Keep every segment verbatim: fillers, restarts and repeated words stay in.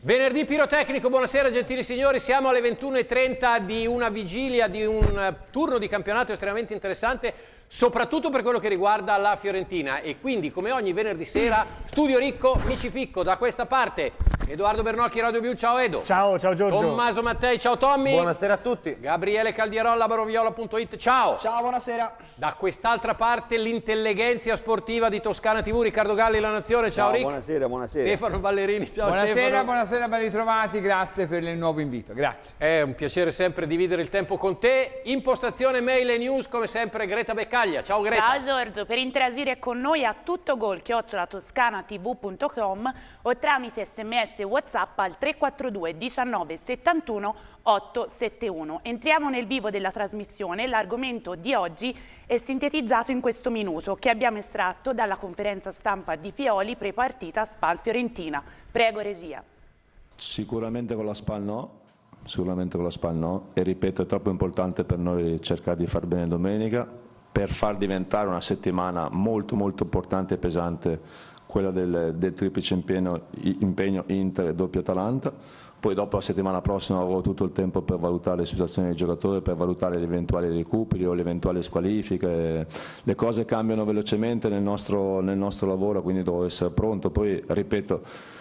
Venerdì pirotecnico, buonasera gentili signori, siamo alle ventuno e trenta di una vigilia, di un turno di campionato estremamente interessante, soprattutto per quello che riguarda la Fiorentina, e quindi come ogni venerdì sera, studio ricco, Mici Ficco, da questa parte Edoardo Bernocchi, Radio Blu, ciao Edo. Ciao, ciao Giorgio. Tommaso Mattei, ciao Tommy. Buonasera a tutti. Gabriele Caldierolla, baroviola punto it, ciao. Ciao, buonasera. Da quest'altra parte l'intelligenza sportiva di Toscana tivù, Riccardo Galli, La Nazione, ciao, ciao Rick. Buonasera, buonasera. Stefano Ballerini, ciao buonasera, Stefano. Buonasera, ben ritrovati, grazie per il nuovo invito, grazie. È un piacere sempre dividere il tempo con te. Impostazione, mail e news, come sempre Greta Beccaglia, ciao Greta. Ciao Giorgio, per interagire con noi a tuttogol chiocciola toscanatv punto com o tramite sms e WhatsApp al tre quattro due diciannove settantuno ottocentosettantuno. Entriamo nel vivo della trasmissione. L'argomento di oggi è sintetizzato in questo minuto che abbiamo estratto dalla conferenza stampa di Pioli pre-partita Spal-Fiorentina. Prego regia. Sicuramente con la Spal no, sicuramente con la Spal no, e ripeto è troppo importante per noi cercare di far bene domenica per far diventare una settimana molto molto importante e pesante quella del, del triplice impegno, impegno Inter e doppio Atalanta. Poi dopo la settimana prossima avrò tutto il tempo per valutare le situazioni dei giocatori, per valutare gli eventuali recuperi o le eventuali squalifiche. Le cose cambiano velocemente nel nostro, nel nostro lavoro, quindi devo essere pronto. Poi ripeto,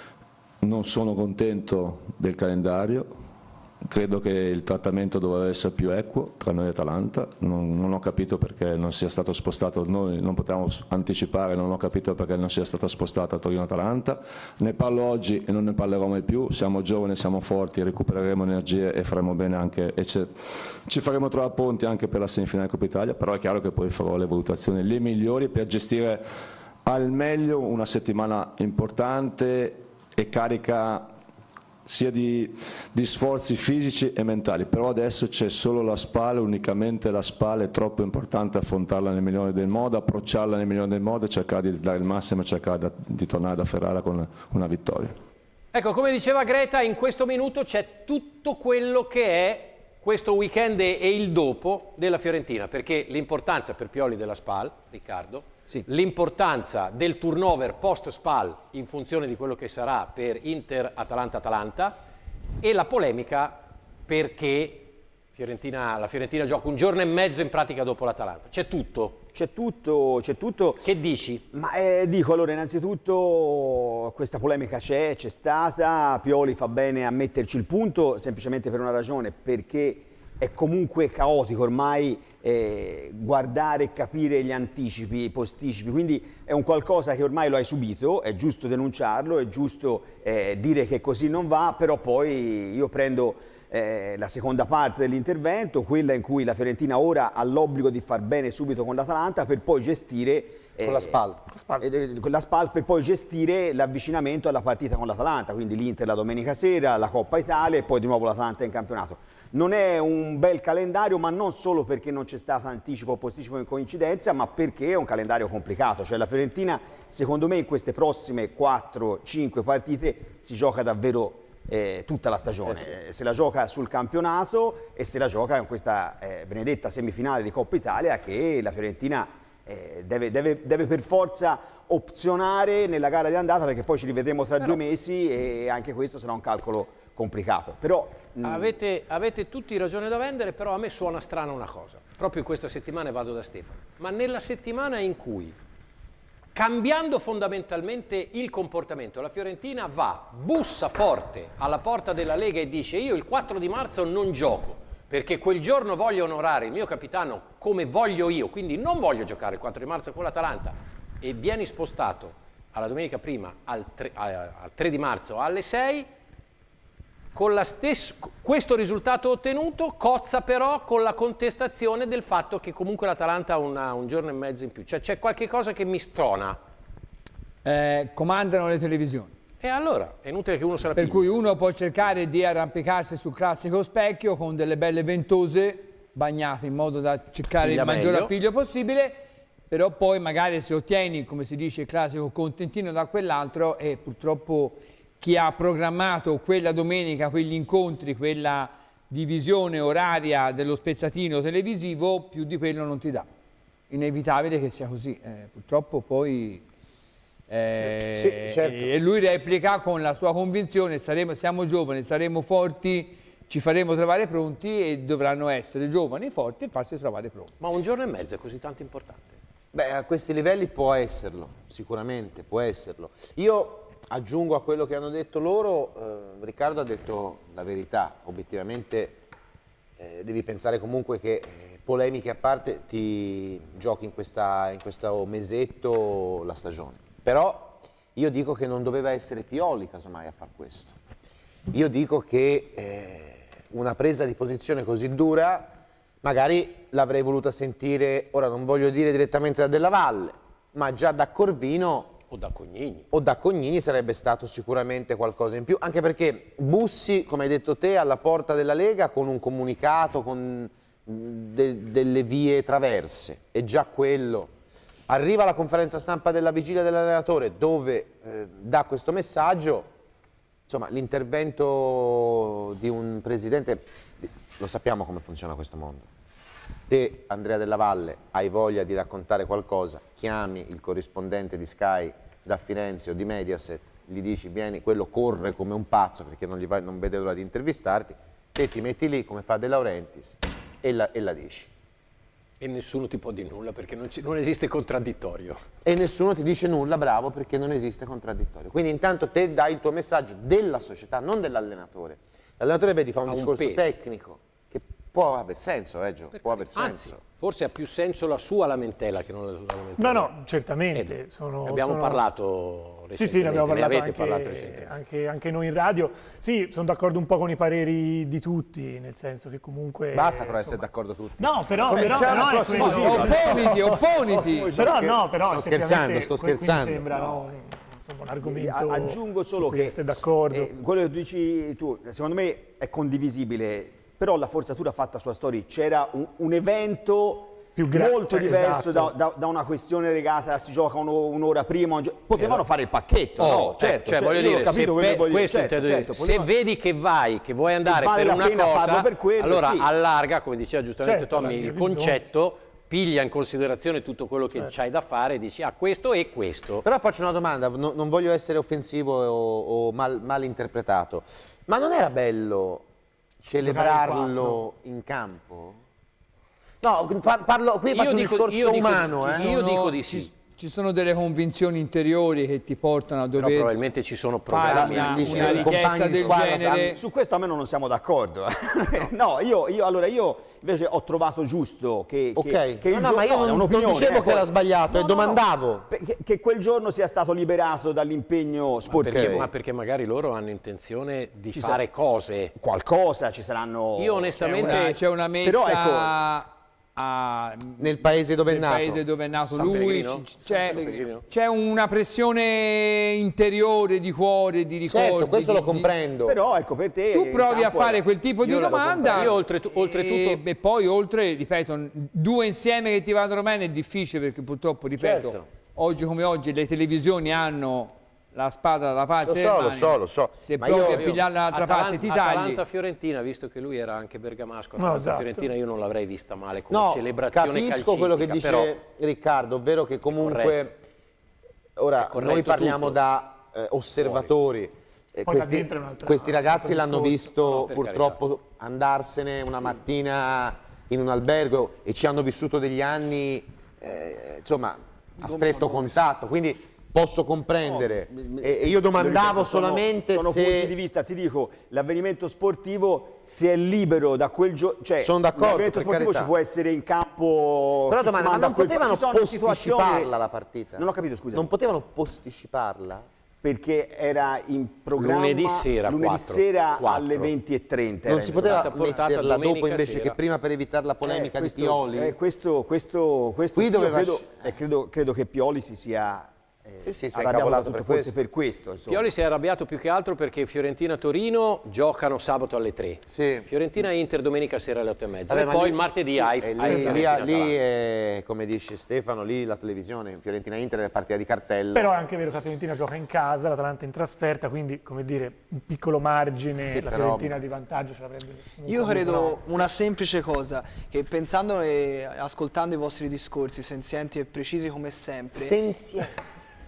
non sono contento del calendario. Credo che il trattamento doveva essere più equo tra noi e Atalanta, non, non ho capito perché non sia stato spostato, noi non potevamo anticipare, non ho capito perché non sia stata spostata Torino-Atalanta. Ne parlo oggi e non ne parlerò mai più, siamo giovani, siamo forti, recupereremo energie e faremo bene anche, e ci faremo trovare pronti anche per la semifinale Coppa Italia, però è chiaro che poi farò le valutazioni le migliori per gestire al meglio una settimana importante e carica sia di, di sforzi fisici e mentali, però adesso c'è solo la Spal, unicamente la Spal, è troppo importante affrontarla nel migliore del modo, approcciarla nel migliore del modo e cercare di dare il massimo e cercare da, di tornare da Ferrara con una vittoria. Ecco, come diceva Greta, in questo minuto c'è tutto quello che è questo weekend e il dopo della Fiorentina, perché l'importanza per Pioli della Spal, Riccardo, sì, l'importanza del turnover post-Spal in funzione di quello che sarà per Inter, Atalanta, Atalanta, e la polemica perché Fiorentina, la Fiorentina gioca un giorno e mezzo in pratica dopo l'Atalanta. C'è tutto? C'è tutto, c'è tutto. Che dici? Ma eh, dico, allora, innanzitutto questa polemica c'è, c'è stata, Pioli fa bene a metterci il punto, semplicemente per una ragione, perché è comunque caotico ormai eh, guardare e capire gli anticipi, i posticipi, quindi è un qualcosa che ormai lo hai subito, è giusto denunciarlo, è giusto eh, dire che così non va, però poi io prendo eh, la seconda parte dell'intervento, quella in cui la Fiorentina ora ha l'obbligo di far bene subito con l'Atalanta per poi gestire eh, con la Spal, eh, con la Spal per poi gestire l'avvicinamento alla partita con l'Atalanta, quindi l'Inter la domenica sera, la Coppa Italia e poi di nuovo l'Atalanta in campionato. Non è un bel calendario, ma non solo perché non c'è stato anticipo o posticipo in coincidenza, ma perché è un calendario complicato. Cioè la Fiorentina, secondo me, in queste prossime quattro cinque partite si gioca davvero eh, tutta la stagione. Eh sì. Se la gioca sul campionato e se la gioca in questa eh, benedetta semifinale di Coppa Italia che la Fiorentina eh, deve, deve, deve per forza opzionare nella gara di andata, perché poi ci rivedremo tra Però... due mesi e anche questo sarà un calcolo complicato. Però avete, avete tutti ragione da vendere, però a me suona strana una cosa, proprio in questa settimana, e vado da Stefano, ma nella settimana in cui, cambiando fondamentalmente il comportamento, la Fiorentina va, bussa forte alla porta della Lega e dice: io il quattro di marzo non gioco perché quel giorno voglio onorare il mio capitano come voglio io, quindi non voglio giocare il quattro di marzo con l'Atalanta, e vieni spostato alla domenica prima al tre, al tre di marzo alle sei, con la stessa, questo risultato ottenuto cozza però con la contestazione del fatto che comunque l'Atalanta ha una, un giorno e mezzo in più. Cioè c'è qualche cosa che mi strona. Eh, comandano le televisioni. E allora è inutile che uno se la Per pigli. cui uno può cercare di arrampicarsi sul classico specchio con delle belle ventose bagnate in modo da cercare Piglia il maggior meglio. appiglio possibile, però poi magari se ottieni, come si dice, il classico contentino da quell'altro, e purtroppo chi ha programmato quella domenica, quegli incontri, quella divisione oraria dello spezzatino televisivo, più di quello non ti dà. Inevitabile che sia così. Eh, purtroppo poi Eh, sì, certo. E lui replica con la sua convinzione: saremo, siamo giovani, saremo forti, ci faremo trovare pronti e dovranno essere giovani, forti e farsi trovare pronti. Ma un giorno e mezzo è così tanto importante? Beh, a questi livelli può esserlo, sicuramente può esserlo. Io aggiungo a quello che hanno detto loro, eh, Riccardo ha detto la verità, obiettivamente eh, devi pensare comunque che, eh, polemiche a parte, ti giochi in, questa, in questo mesetto la stagione. Però io dico che non doveva essere Pioli casomai a far questo. Io dico che eh, una presa di posizione così dura magari l'avrei voluta sentire, ora non voglio dire direttamente da Della Valle, ma già da Corvino o da Cognini. O da Cognini sarebbe stato sicuramente qualcosa in più, anche perché Bussi, come hai detto te, alla porta della Lega con un comunicato, con de delle vie traverse, e già quello. Arriva la conferenza stampa della vigilia dell'allenatore dove eh, dà questo messaggio, insomma l'intervento di un presidente, lo sappiamo come funziona questo mondo. Te, Andrea Della Valle, hai voglia di raccontare qualcosa, chiami il corrispondente di Sky da Firenze o di Mediaset, gli dici vieni, quello corre come un pazzo perché non, gli vai, non vede l'ora di intervistarti, te ti metti lì come fa De Laurentiis e la, e la dici. E nessuno ti può dire nulla perché non, ci, non esiste contraddittorio. E nessuno ti dice nulla, bravo, perché non esiste contraddittorio. Quindi intanto te dai il tuo messaggio della società, non dell'allenatore. L'allenatore, vedi, fa un Ha un discorso peso. tecnico che può aver senso, eh, Gio, può aver senso. Anzi, forse ha più senso la sua lamentela che non la lamentela. No, no, certamente. Ed, Sono, ne abbiamo sono... parlato Sì, sì, ne abbiamo recentemente, parlato, avete anche, parlato recentemente. anche, anche noi in radio. Sì, sono d'accordo un po' con i pareri di tutti, nel senso che comunque... Basta però insomma... essere d'accordo tutti. No, però, Come però, c'è però la è prossima quello... gira. Opponiti, opponiti! Però no, però Sto scherzando, sto effettivamente, scherzando. Mi sembra no, insomma, un argomento Aggiungo solo su cui che essere d'accordo. eh, quello che tu dici tu, secondo me è condivisibile, però la forzatura fatta sulla storia, c'era un, un evento Più gra- molto cioè, diverso esatto. da, da, da una questione legata, si gioca uno- un'ora prima, un gio- potevano fare il pacchetto, Oh, no? eh, Certo, cioè, cioè, voglio io ho dire, capito se, quello che pe- vuoi dire, questo certo, intendo certo, dire. Se potevano- vedi che vai, che vuoi andare vale per la una pena cosa, farlo per quello, allora sì. allarga, come diceva giustamente Certo, Tommy, allarga il l'orizzonte. concetto, piglia in considerazione tutto quello che c'hai da fare e dici, ah, questo e questo. Però faccio una domanda, no- non voglio essere offensivo o, o mal, mal interpretato, ma non era bello celebrarlo in campo? No, par- parlo, qui faccio un dico- discorso io dico- umano, ci eh. Io dico di ci, sì. ci sono delle convinzioni interiori che ti portano a Però dover probabilmente ci sono fare programmi. una, dici, una i richiesta compagni di del squadra genere. Su questo a me non siamo d'accordo. No, io, io allora io invece ho trovato giusto che, Ok, che, che no, il no, giorno- ma io no, è non, non un'opinione, dicevo eh, che era poi- sbagliato, No, e no, domandavo. no, che, che quel giorno sia stato liberato dall'impegno sportivo. Perché, ma perché magari loro hanno intenzione di Ci fare sa- cose. Qualcosa ci saranno. Io onestamente... Una- C'è una messa Però, ecco, a- Nel paese dove è nel nato. paese dove è nato San lui, Pellegrino? c- San c'è, Pellegrino? c'è una pressione interiore di cuore, di ricordi. Certo, questo di- lo comprendo. Però ecco per te. Tu il provi a campo è- fare quel tipo di Io la- domanda. io oltretu- oltretutto- e, e poi oltre, ripeto, due insieme che ti vadano bene è difficile perché purtroppo, ripeto, Certo. oggi come oggi le televisioni hanno la spada dalla parte Lo del so, lo manico. so, lo so. Se Ma provi io- a pigliare dall'altra Atalan- parte ti tagli. Atalanta-Fiorentina, visto che lui era anche bergamasco, No, Atalanta-Fiorentina esatto. io non l'avrei vista male come No, celebrazione capisco quello che dice calcistica, però Riccardo, ovvero che comunque corretto. ora È corretto noi parliamo tutto. da eh, osservatori. E Poi là questi, dentro è un'altra- questi un ragazzi altro l'hanno discorso. visto No, per purtroppo andarsene una mattina in un albergo e ci hanno vissuto degli anni eh, insomma a stretto contatto, quindi posso comprendere. No, e, e io domandavo ripeto, sono- solamente sono se punti di vista, ti dico, l'avvenimento sportivo se è libero da quel giorno, cioè Sono d'accordo, l'avvenimento per sportivo carità. ci può essere in campo. Però chi si domanda, ma manda non a quel- potevano ci sono situazioni- posticiparla la partita? Non ho capito, scusa. Non potevano posticiparla? Perché era in programma Lunedì sera, lunedì quattro. sera quattro. alle venti e trenta. Non era si in poteva stata portata metterla dopo domenica invece sera. che prima per evitare la polemica Eh, questo- di Pioli? eh, questo, questo, questo Qui io doveva credo, sc- eh, credo, credo che Pioli si sia eh, Sì, sì, si è arrabbiato incavolato tutto per forse questo. per questo. Insomma. Pioli si è arrabbiato più che altro perché Fiorentina-Torino giocano sabato alle tre. Sì. Fiorentina-Inter domenica sera alle otto e mezza. Vabbè, e ma poi lì- il martedì sì, hai, e hai lì, Fiorentina-Atalanta. lì, lì è, come dice Stefano, lì la televisione, Fiorentina-Inter è partita di cartello. Però è anche vero che la Fiorentina gioca in casa, l'Atalanta in trasferta, quindi come dire un piccolo margine, Sì, la però- Fiorentina di vantaggio ce l'avrebbe. Io comunque credo avuto. una semplice cosa, che pensando e ascoltando i vostri discorsi senzienti e precisi come sempre, Senzienti.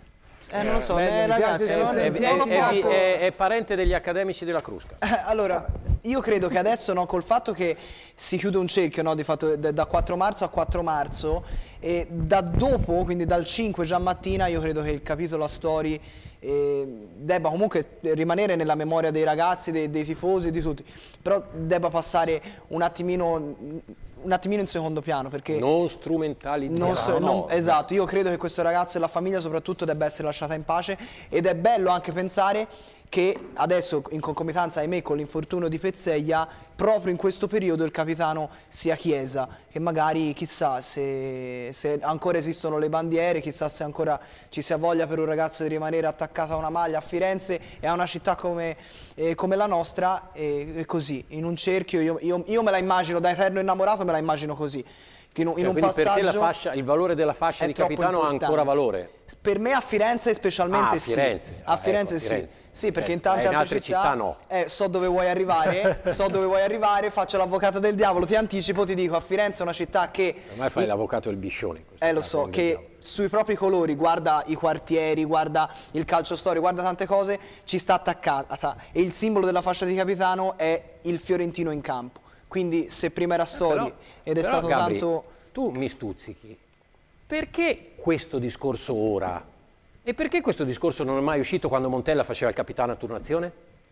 Eh, non lo so, Bello, eh, mi ragazzi, piace, non, sì, È, sì, non è- ho è- fatto- è- è parente degli accademici della Crusca. Eh, allora, io credo che adesso, no, col fatto che si chiude un cerchio, no, di fatto da da quattro marzo a quattro marzo, e da dopo, quindi dal cinque già mattina, io credo che il capitolo a story eh, debba comunque rimanere nella memoria dei ragazzi, dei, dei tifosi, di tutti, però debba passare un attimino, un attimino in secondo piano, perché Non strumentalizzare. non so- no, non- no. esatto, io credo che questo ragazzo e la famiglia soprattutto debba essere lasciata in pace, ed è bello anche pensare che adesso, in concomitanza ahimè con l'infortunio di Pezzeglia, proprio in questo periodo il capitano sia Chiesa, che magari chissà se, se ancora esistono le bandiere, chissà se ancora ci sia voglia per un ragazzo di rimanere attaccato a una maglia a Firenze e a una città come, eh, come la nostra, e, e così, in un cerchio, io, io- io me la immagino, da eterno innamorato me la immagino così. Che in un, in Cioè, un quindi per te la passaggio fascia, il valore della fascia è di troppo capitano ha importante. ancora valore? Per me a Firenze specialmente Ah, a sì. Firenze. A Ah, Firenze ecco, a sì. Firenze. Sì, perché in Firenze. tante Eh, in altre, altre città no. eh, so dove vuoi arrivare, so dove vuoi arrivare, faccio l'avvocato del diavolo, ti anticipo, ti dico, a Firenze è una città che... Ormai fai i- l'avvocato del biscione. in questo eh lo caso, so, non del che diavolo. sui propri colori guarda i quartieri, guarda il calcio storico, guarda tante cose, ci sta attaccata. E il simbolo della fascia di capitano è il fiorentino in campo. Quindi se prima era storia Però- ed è però, stato Gabri, tanto... tu mi stuzzichi. Perché questo discorso ora? E perché questo discorso non è mai uscito quando Montella faceva il capitano a turnazione?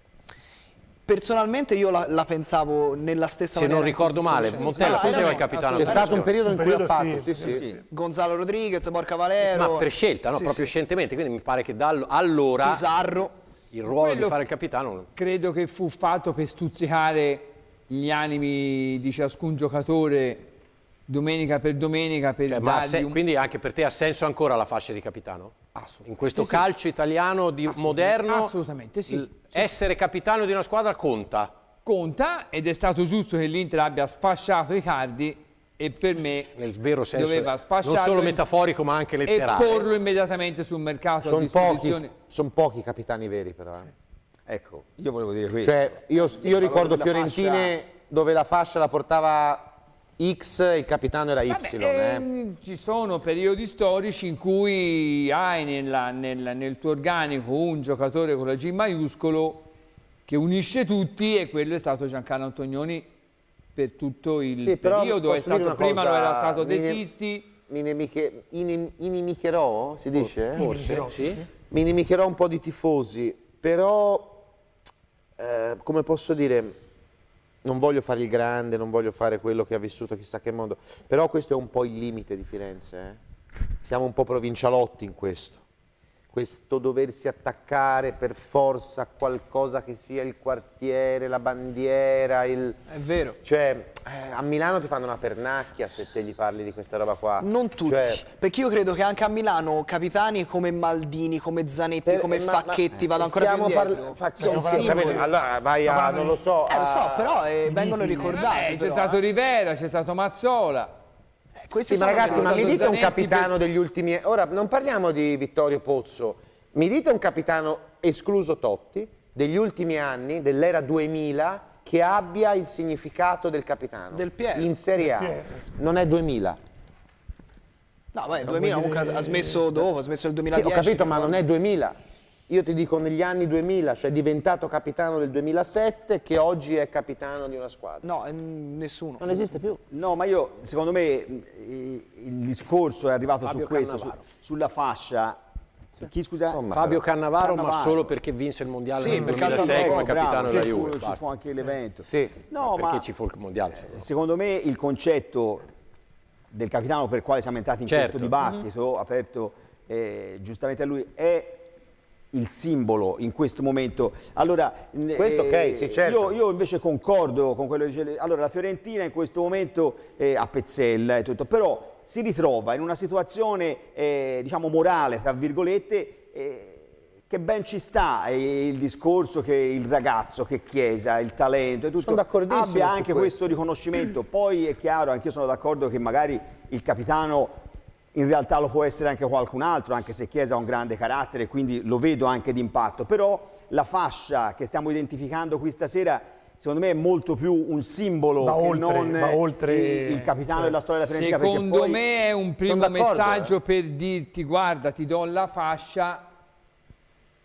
Personalmente io la, la pensavo nella stessa Se maniera. non in cui ricordo tu stai male, dicendo. Montella No, hai faceva il ragione. capitano a C'è turnazione. stato un periodo in Un cui l'ha periodo fatto, sì, sì, sì. Sì. Gonzalo Rodriguez, Borca Valero. Ma per scelta, no? Sì, Proprio sì. scientemente, quindi mi pare che da all- allora Pizarro. il ruolo Quello- di fare il capitano... Credo che fu fatto per stuzzicare gli animi di ciascun giocatore domenica per domenica, per Cioè, ma ha dargli se- un... quindi anche per te ha senso ancora la fascia di capitano? Assolutamente In questo sì. calcio italiano di moderno, assolutamente sì. l- essere capitano di una squadra conta. Conta, ed è stato giusto che l'Inter abbia sfasciato Icardi, e per me Nel vero senso, doveva non sfasciarlo solo in- metaforico ma anche e letterale. porlo immediatamente sul mercato a Sono disposizione. pochi, son pochi capitani veri però. eh. Ecco, io volevo dire questo. Cioè, io, io ricordo valore della Fiorentine fascia- dove la fascia la portava X, il capitano era Y. Vabbè, eh. ehm, ci sono periodi storici in cui hai nella- nel, nel tuo organico un giocatore con la G maiuscolo che unisce tutti, e quello è stato Giancarlo Antonioni per tutto il Sì, però periodo. È posso dire stato, una prima cosa, lo era stato mi- De Sisti. Mi nemiche- inim- inimicherò, si dice? Forse, sì. Mi inimicherò un po' di tifosi, però, eh, come posso dire, non voglio fare il grande, non voglio fare quello che ha vissuto chissà che mondo, però questo è un po' il limite di Firenze. eh. Siamo un po' provincialotti in questo. Questo doversi attaccare per forza a qualcosa che sia il quartiere, la bandiera, il... È vero. Cioè, eh, a Milano ti fanno una pernacchia se te gli parli di questa roba qua. Non tutti, Cioè, perché io credo che anche a Milano capitani come Maldini, come Zanetti, per- come ma- ma- Facchetti vanno ancora più stiamo indietro. parla- fa- Sono sì, simboli. capito? Allora vai a, non lo so, Eh lo so, a- però eh, vengono ricordati. Eh, c'è però, stato eh. Rivera, c'è stato Mazzola. Eh, questi Sì, ma sono ragazzi, ma mi Zanetti dite un per- capitano degli ultimi... Ora, non parliamo di Vittorio Pozzo, mi dite un capitano, escluso Totti, degli ultimi anni, dell'era duemila, che abbia il significato del capitano. Del Piero. In Serie A. Del Piero. Non è duemila. No, beh, il duemila comunque ha- ha smesso dopo, ha smesso nel Sì, duemiladieci. ho capito, ma ricordo. non è duemila. Io ti dico negli anni duemila, cioè è diventato capitano del duemilasette, che oggi è capitano di una squadra. No, eh, nessuno. Non esiste più. No, ma io, secondo me, eh, il discorso è arrivato Fabio su questo, su- Cannavaro. sulla fascia. Chi scusa? Insomma, Fabio Cannavaro, ma Cannavaro. solo perché vinse il mondiale Sì, nel per calcio duemilasei come Ecco, bravo, capitano sì, della fu- Juve. ci basta. fu anche l'evento. Sì. No, Perché ma ci fu il mondiale. se no. secondo me il concetto del capitano per il quale siamo entrati in Certo. questo dibattito, aperto eh, giustamente a lui, è il simbolo in questo momento. Allora, Questo ok, sì, certo. io, io invece concordo con quello che dice. Allora, la Fiorentina in questo momento è a Pezzella e tutto, però si ritrova in una situazione, eh, diciamo, morale, tra virgolette, eh, che ben ci sta, eh, il discorso che il ragazzo, che Chiesa, il talento e tutto, Sono d'accordissimo abbia su anche questo. questo riconoscimento. Poi è chiaro, anch'io sono d'accordo che magari il capitano in realtà lo può essere anche qualcun altro, anche se Chiesa ha un grande carattere, quindi lo vedo anche d'impatto, però la fascia che stiamo identificando qui stasera secondo me è molto più un simbolo Va che oltre, non va oltre, il, il capitano cioè, della storia della Fiorentina. perché Secondo poi- me è un primo d'accordo, messaggio per dirti: guarda, ti do la fascia,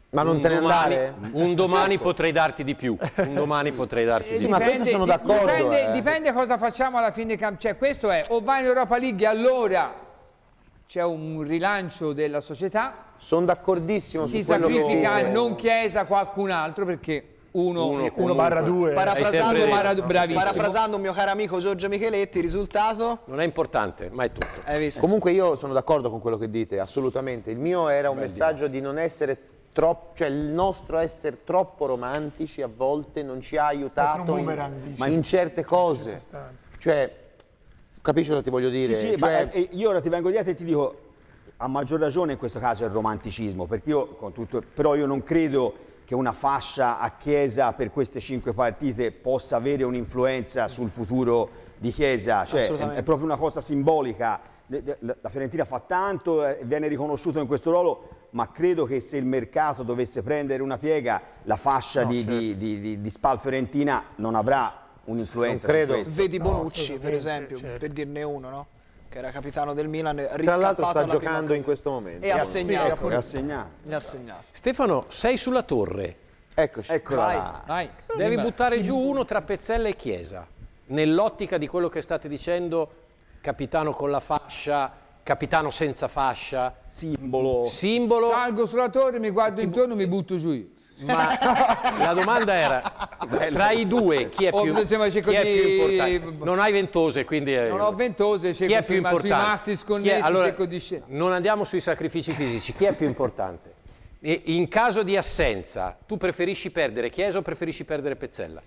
Ma non un te ne domani, andare? un domani potrei darti di più. Un domani potrei darti di Sì, più. ma questo sono d'accordo, Dipende, eh. dipende cosa facciamo alla fine del campo. Cioè, questo è, o vai in Europa League e allora c'è un rilancio della società, Sono d'accordissimo si su quello sacrifica che... non Chiesa qualcun altro, perché uno, Uno uno barra due. Parafrasando, sempre Mara- detto. bravissimo. parafrasando un mio caro amico Giorgio Micheletti, risultato? Non è importante, ma è tutto. Hai visto? Comunque io sono d'accordo con quello che dite, assolutamente. Il mio era un messaggio di non essere troppo, cioè il nostro essere troppo romantici a volte non ci ha aiutato Essere un in, boomerang, dici. in certe cose. circostanze. Cioè, capisci cosa ti voglio dire? Sì, sì, Cioè, ma eh, io ora ti vengo dietro e ti dico, a maggior ragione in questo caso è il romanticismo, perché io, con tutto, però io non credo che una fascia a Chiesa per queste cinque partite possa avere un'influenza sul futuro di Chiesa, cioè è, Assolutamente. è proprio una cosa simbolica. La Fiorentina fa tanto, eh, viene riconosciuto in questo ruolo, ma credo che se il mercato dovesse prendere una piega, la fascia No, di, certo. di, di, di, di Spal Fiorentina non avrà un'influenza Non su credo. questo. Vedi No, Bonucci, per assolutamente, esempio, certo. per dirne uno, no? Che era capitano del Milan, tra l'altro riscappato sta alla prima giocando in occasione. questo momento. E ha Grazie. segnato. È assegnato. Ne ha segnato. Stefano, sei sulla torre. Eccoci. Eccola Vai. là. Vai, Devi dimmi. buttare giù uno tra Pezzella e Chiesa. Nell'ottica di quello che state dicendo, capitano con la fascia, capitano senza fascia, Simbolo. simbolo. Salgo sulla torre, mi guardo intorno, mi butto giù io. Ma la domanda era, tra i due, chi è Oh, più, insomma, chi cerco è di- più importante? Non hai ventose, quindi... è- Non ho ventose, Chi cerco è più sui, ma- sui importante? massi Chi è- sconnessi, allora, cerco di sce- non andiamo sui sacrifici fisici, chi è più importante? E in caso di assenza, tu preferisci perdere Chiesa o preferisci perdere Pezzella?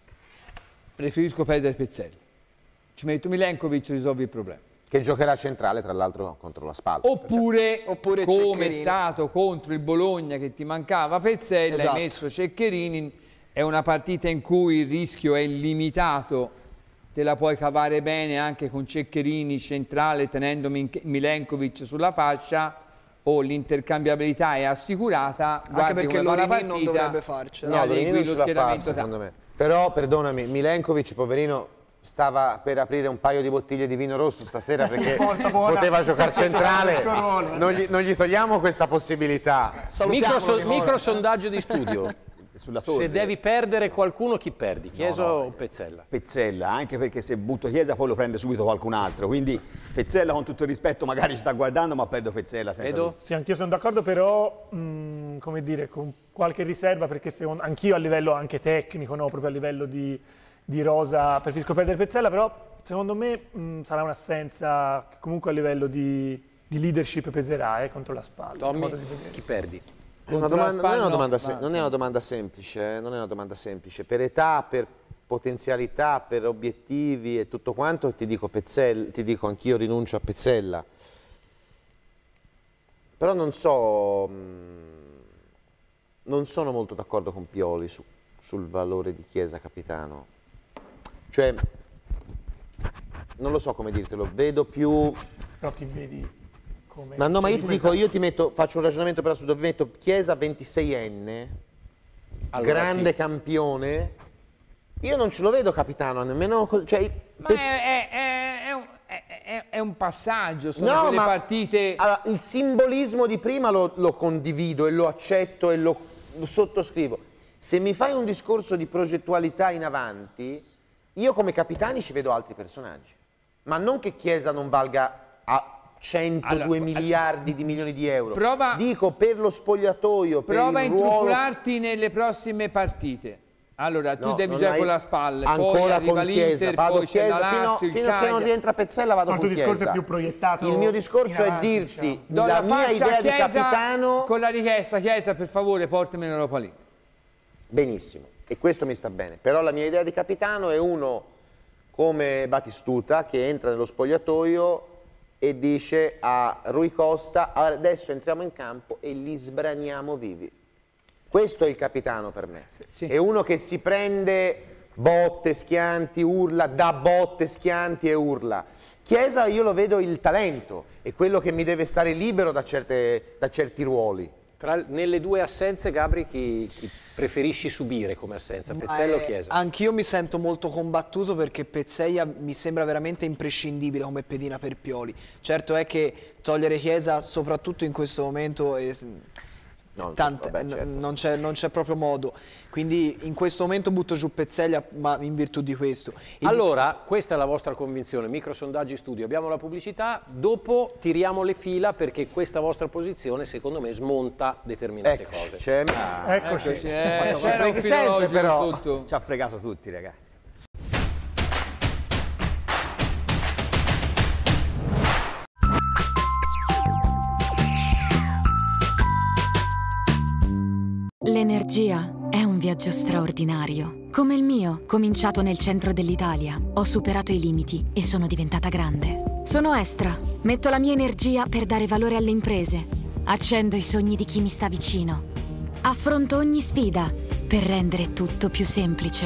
Preferisco perdere Pezzella. Ci metto Milenkovic e risolvi il problema. Che giocherà centrale, tra l'altro, contro la Spal. Oppure, Oppure come è Ceccherini. stato contro il Bologna che ti mancava Pezzella, Esatto. hai messo Ceccherini, è una partita in cui il rischio è limitato, te la puoi cavare bene anche con Ceccherini centrale tenendo Min- Milenkovic sulla fascia, o l'intercambiabilità è assicurata, guardi perché come va la Lorini non partita, dovrebbe farcela. ne No, adegui Lorini non lo ce la fa, schieramento secondo tattico. me. Però, perdonami, Milenkovic, poverino, stava per aprire un paio di bottiglie di vino rosso stasera perché Porta buona. poteva giocare centrale. Il suo ruolo, eh. Non gli, non gli togliamo questa possibilità. Salutiamolo, Micro, Nicola. micro sondaggio di studio. Sulla torre. Se devi perdere qualcuno, chi perdi? Chiesa No, no, o Pezzella? Pezzella, anche perché se butto Chiesa poi lo prende subito qualcun altro, quindi Pezzella con tutto il rispetto magari ci sta guardando, ma perdo Pezzella senza Vedo? dubbio. Sì, anch'io sono d'accordo, però, mh, come dire, con qualche riserva, perché secondo, anch'io a livello anche tecnico, no, proprio a livello di, di rosa, preferisco perdere Pezzella, però secondo me mh, sarà un'assenza che comunque a livello di, di leadership peserà eh, contro la spalla. Tommy, modo di vedere. chi perdi? È una Contro la domanda- non, è Spal una no, domanda se- ma- non è una domanda semplice, eh, non è una domanda semplice. Per età, per potenzialità, per obiettivi e tutto quanto, ti dico Pezzella, ti dico anch'io rinuncio a Pezzella. Però non so, mh, non sono molto d'accordo con Pioli su- sul valore di Chiesa capitano. Cioè, non lo so come dirtelo, vedo più... Però chi vedi come... Ma no, ma io vedi ti dico, questa- io ti metto, faccio un ragionamento per assurdo, metto Chiesa ventiseienne, Allora, grande sì. campione, io non ce lo vedo capitano, nemmeno, co- cioè, Ma Pezz- è, è- è- è un, è- è- è un passaggio, sono No, quelle ma- partite... allora, il simbolismo di prima lo, lo condivido e lo accetto e lo, lo sottoscrivo. Se mi fai un discorso di progettualità in avanti, io come capitani ci vedo altri personaggi, ma non che Chiesa non valga a centodue Allora, miliardi di milioni di euro. prova- Dico per lo spogliatoio, per Prova a il ruolo... intrufolarti nelle prossime partite. Allora, tu No, devi non giocare hai- con la spalla, poi ancora arriva con Chiesa, l'Inter, vado poi c'è Chiesa, la fino, Lazio, il fino a che non Cagliari. rientra Pezzella vado No, il con tuo discorso Chiesa. è più proiettato Il mio discorso in avanti, è dirti diciamo. Do la la mia fascia idea a Chiesa di capitano. con la richiesta, Chiesa per favore portami in Europa League. Benissimo, e questo mi sta bene. Però la mia idea di capitano è uno come Batistuta che entra nello spogliatoio e dice a Rui Costa adesso entriamo in campo e li sbraniamo vivi. Questo è il capitano per me. sì. È uno che si prende botte, schianti, urla, dà botte, schianti e urla. Chiesa io lo vedo il talento, è quello che mi deve stare libero da, certe, da certi ruoli. Tra, nelle due assenze, Gabri, chi, chi preferisci subire come assenza? Pezzella o Eh, Chiesa? Anch'io mi sento molto combattuto perché Pezzella mi sembra veramente imprescindibile come pedina per Pioli. Certo è che togliere Chiesa, soprattutto in questo momento, è, No, Tante, vabbè, certo. non c'è non c'è proprio modo. Quindi in questo momento butto giù Pezzeglia, ma in virtù di questo. E allora, questa è la vostra convinzione, microsondaggi studio, abbiamo la pubblicità, dopo tiriamo le fila perché questa vostra posizione secondo me smonta determinate Eccoci, cose. c'è- Ah, eccoci. Eccoci, eh, Fatto c'era un sempre, filologico però. sotto. Ci ha fregato tutti, ragazzi. L'energia è un viaggio straordinario. Come il mio, cominciato nel centro dell'Italia. Ho superato i limiti e sono diventata grande. Sono Estra. Metto la mia energia per dare valore alle imprese. Accendo i sogni di chi mi sta vicino. Affronto ogni sfida per rendere tutto più semplice.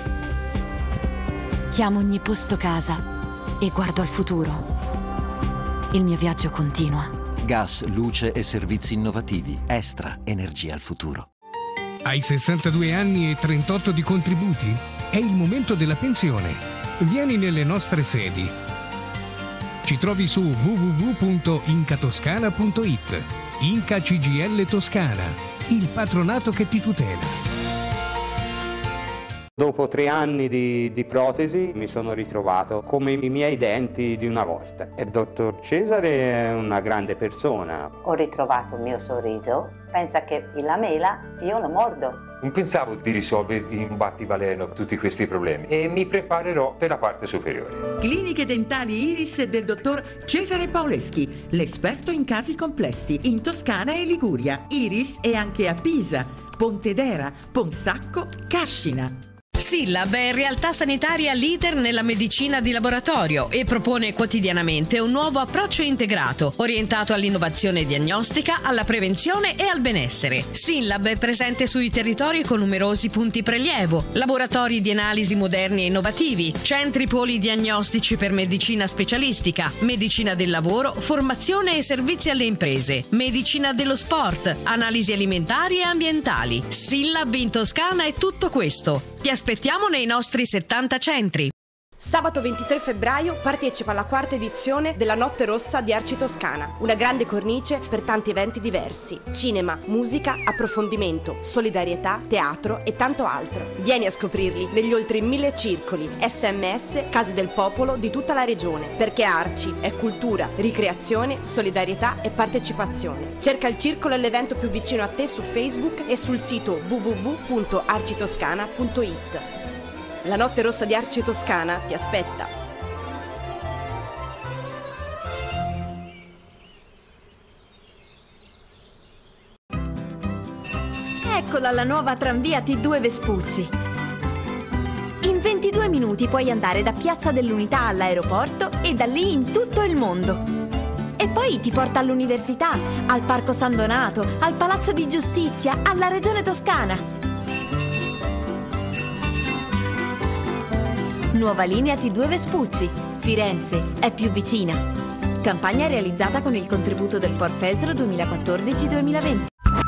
Chiamo ogni posto casa e guardo al futuro. Il mio viaggio continua. Gas, luce e servizi innovativi. Estra, energia al futuro. Hai sessantadue anni e trentotto di contributi? È il momento della pensione. Vieni nelle nostre sedi. Ci trovi su w w w punto incatoscana punto i t. Inca C G L Toscana, il patronato che ti tutela. Dopo tre anni di, di protesi mi sono ritrovato come i miei denti di una volta. Il dottor Cesare è una grande persona. Ho ritrovato il mio sorriso. Pensa che la mela io lo mordo. Non pensavo di risolvere in un battibaleno tutti questi problemi e mi preparerò per la parte superiore. Cliniche dentali Iris del dottor Cesare Paoleschi, l'esperto in casi complessi in Toscana e Liguria. Iris è anche a Pisa, Pontedera, Ponsacco, Cascina. SYLLAB è realtà sanitaria leader nella medicina di laboratorio e propone quotidianamente un nuovo approccio integrato, orientato all'innovazione diagnostica, alla prevenzione e al benessere. SYLLAB è presente sui territori con numerosi punti prelievo, laboratori di analisi moderni e innovativi, centri polidiagnostici per medicina specialistica, medicina del lavoro, formazione e servizi alle imprese, medicina dello sport, analisi alimentari e ambientali. SYLLAB in Toscana è tutto questo. Ti aspettiamo nei nostri settanta centri. Sabato ventitré febbraio partecipa alla quarta edizione della Notte Rossa di Arci Toscana, una grande cornice per tanti eventi diversi: cinema, musica, approfondimento, solidarietà, teatro e tanto altro. Vieni a scoprirli negli oltre mille circoli, S M S, case del popolo di tutta la regione, perché Arci è cultura, ricreazione, solidarietà e partecipazione. Cerca il circolo e l'evento più vicino a te su Facebook e sul sito w w w punto arcitoscana punto i t. La Notte Rossa di Arci Toscana ti aspetta. Eccola la nuova tranvia T due Vespucci. In ventidue minuti puoi andare da Piazza dell'Unità all'aeroporto e da lì in tutto il mondo. E poi ti porta all'università, al Parco San Donato, al Palazzo di Giustizia, alla Regione Toscana. Nuova linea T due Vespucci. Firenze è più vicina. Campagna realizzata con il contributo del Porfesro duemilaquattordici duemilaventi.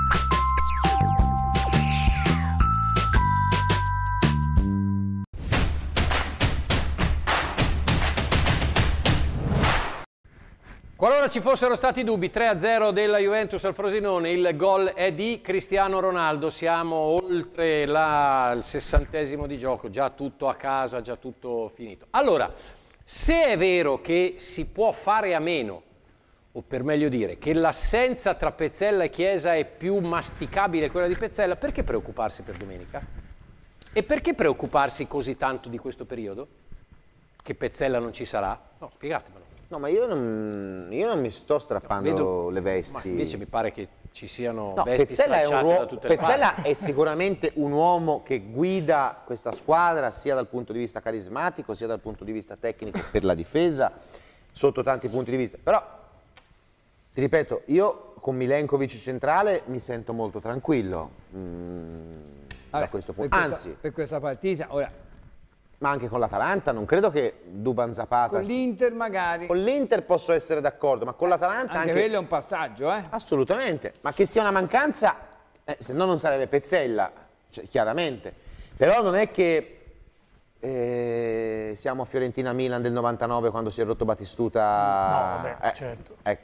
Qualora ci fossero stati dubbi, tre a zero della Juventus al Frosinone, il gol è di Cristiano Ronaldo, siamo oltre la, il sessantesimo di gioco, già tutto a casa, già tutto finito. Allora, se è vero che si può fare a meno, o per meglio dire, che l'assenza tra Pezzella e Chiesa è più masticabile quella di Pezzella, perché preoccuparsi per domenica? E perché preoccuparsi così tanto di questo periodo? Che Pezzella non ci sarà? No, spiegatemelo. No, ma io non, io non mi sto strappando no, vedo, le vesti. Ma invece mi pare che ci siano no, vesti Pezzella è, un da tutte le Pezzella parti. è sicuramente un uomo che guida questa squadra sia dal punto di vista carismatico, sia dal punto di vista tecnico per la difesa, sotto tanti punti di vista. Però, ti ripeto, io con Milenkovic centrale mi sento molto tranquillo mm, Vabbè, da questo punto. Per questa, Anzi, per questa partita, ora... ma anche con l'Atalanta, non credo che Duban Zapata... Con l'Inter magari... Con l'Inter posso essere d'accordo, ma con l'Atalanta anche... Anche quello è un passaggio, eh? Assolutamente, ma che sia una mancanza, eh, se no non sarebbe Pezzella, cioè, chiaramente. Però non è che eh, siamo a Fiorentina-Milan del novantanove quando si è rotto Batistuta... No, vabbè, eh, certo. Ecco,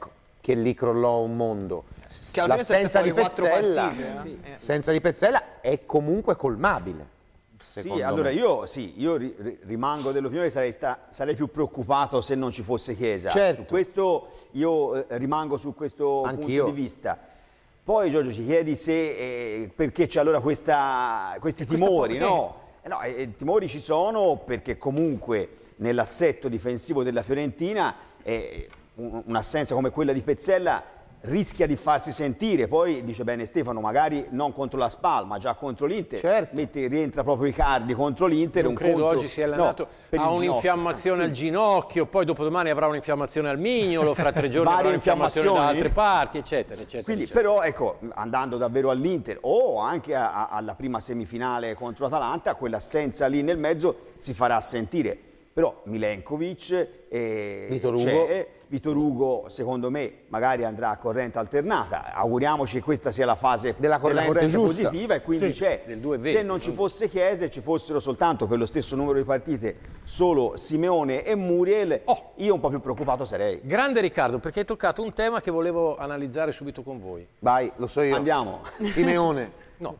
che lì crollò un mondo. Che alla fine L'assenza di quattro Pezzella, partite, eh? sì, senza di Pezzella è comunque colmabile. Sì, allora me. io, sì, io ri, rimango dell'opinione che sarei, sta, sarei più preoccupato se non ci fosse Chiesa. Certo. Su questo io eh, rimango su questo Anch'io. punto di vista. Poi Giorgio ci chiedi se eh, perché c'è allora questa, questi timori, paura, no? Eh, no, eh, timori ci sono perché comunque nell'assetto difensivo della Fiorentina eh, un, un'assenza come quella di Pezzella rischia di farsi sentire. Poi dice bene Stefano, magari non contro la Spal ma già contro l'Inter, certo. Mette, rientra proprio Icardi contro l'Inter. Non un credo conto, oggi sia allenato, no, ha un'infiammazione al ginocchio, poi dopodomani avrà un'infiammazione al mignolo, fra tre giorni avrà un'infiammazione da altre parti, eccetera, eccetera. Quindi eccetera. però ecco, andando davvero all'Inter o anche a, a, alla prima semifinale contro Atalanta, quell'assenza lì nel mezzo si farà sentire. Però Milenkovic, eh, Vitor Ugo. c'è, Vitor Ugo secondo me magari andrà a corrente alternata, auguriamoci che questa sia la fase della corrente, della corrente giusta. positiva e quindi Sì, c'è, del due venti, se non ci fosse Chiesa e ci fossero soltanto per lo stesso numero di partite solo Simeone e Muriel, Oh. io un po' più preoccupato sarei. Grande Riccardo, perché hai toccato un tema che volevo analizzare subito con voi. Vai, lo so io. Andiamo. Simeone. No.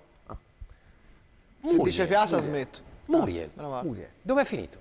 Se Muriel, dice Piazza Muriel. smetto. Muriel. Bravo. Muriel. Dove è finito?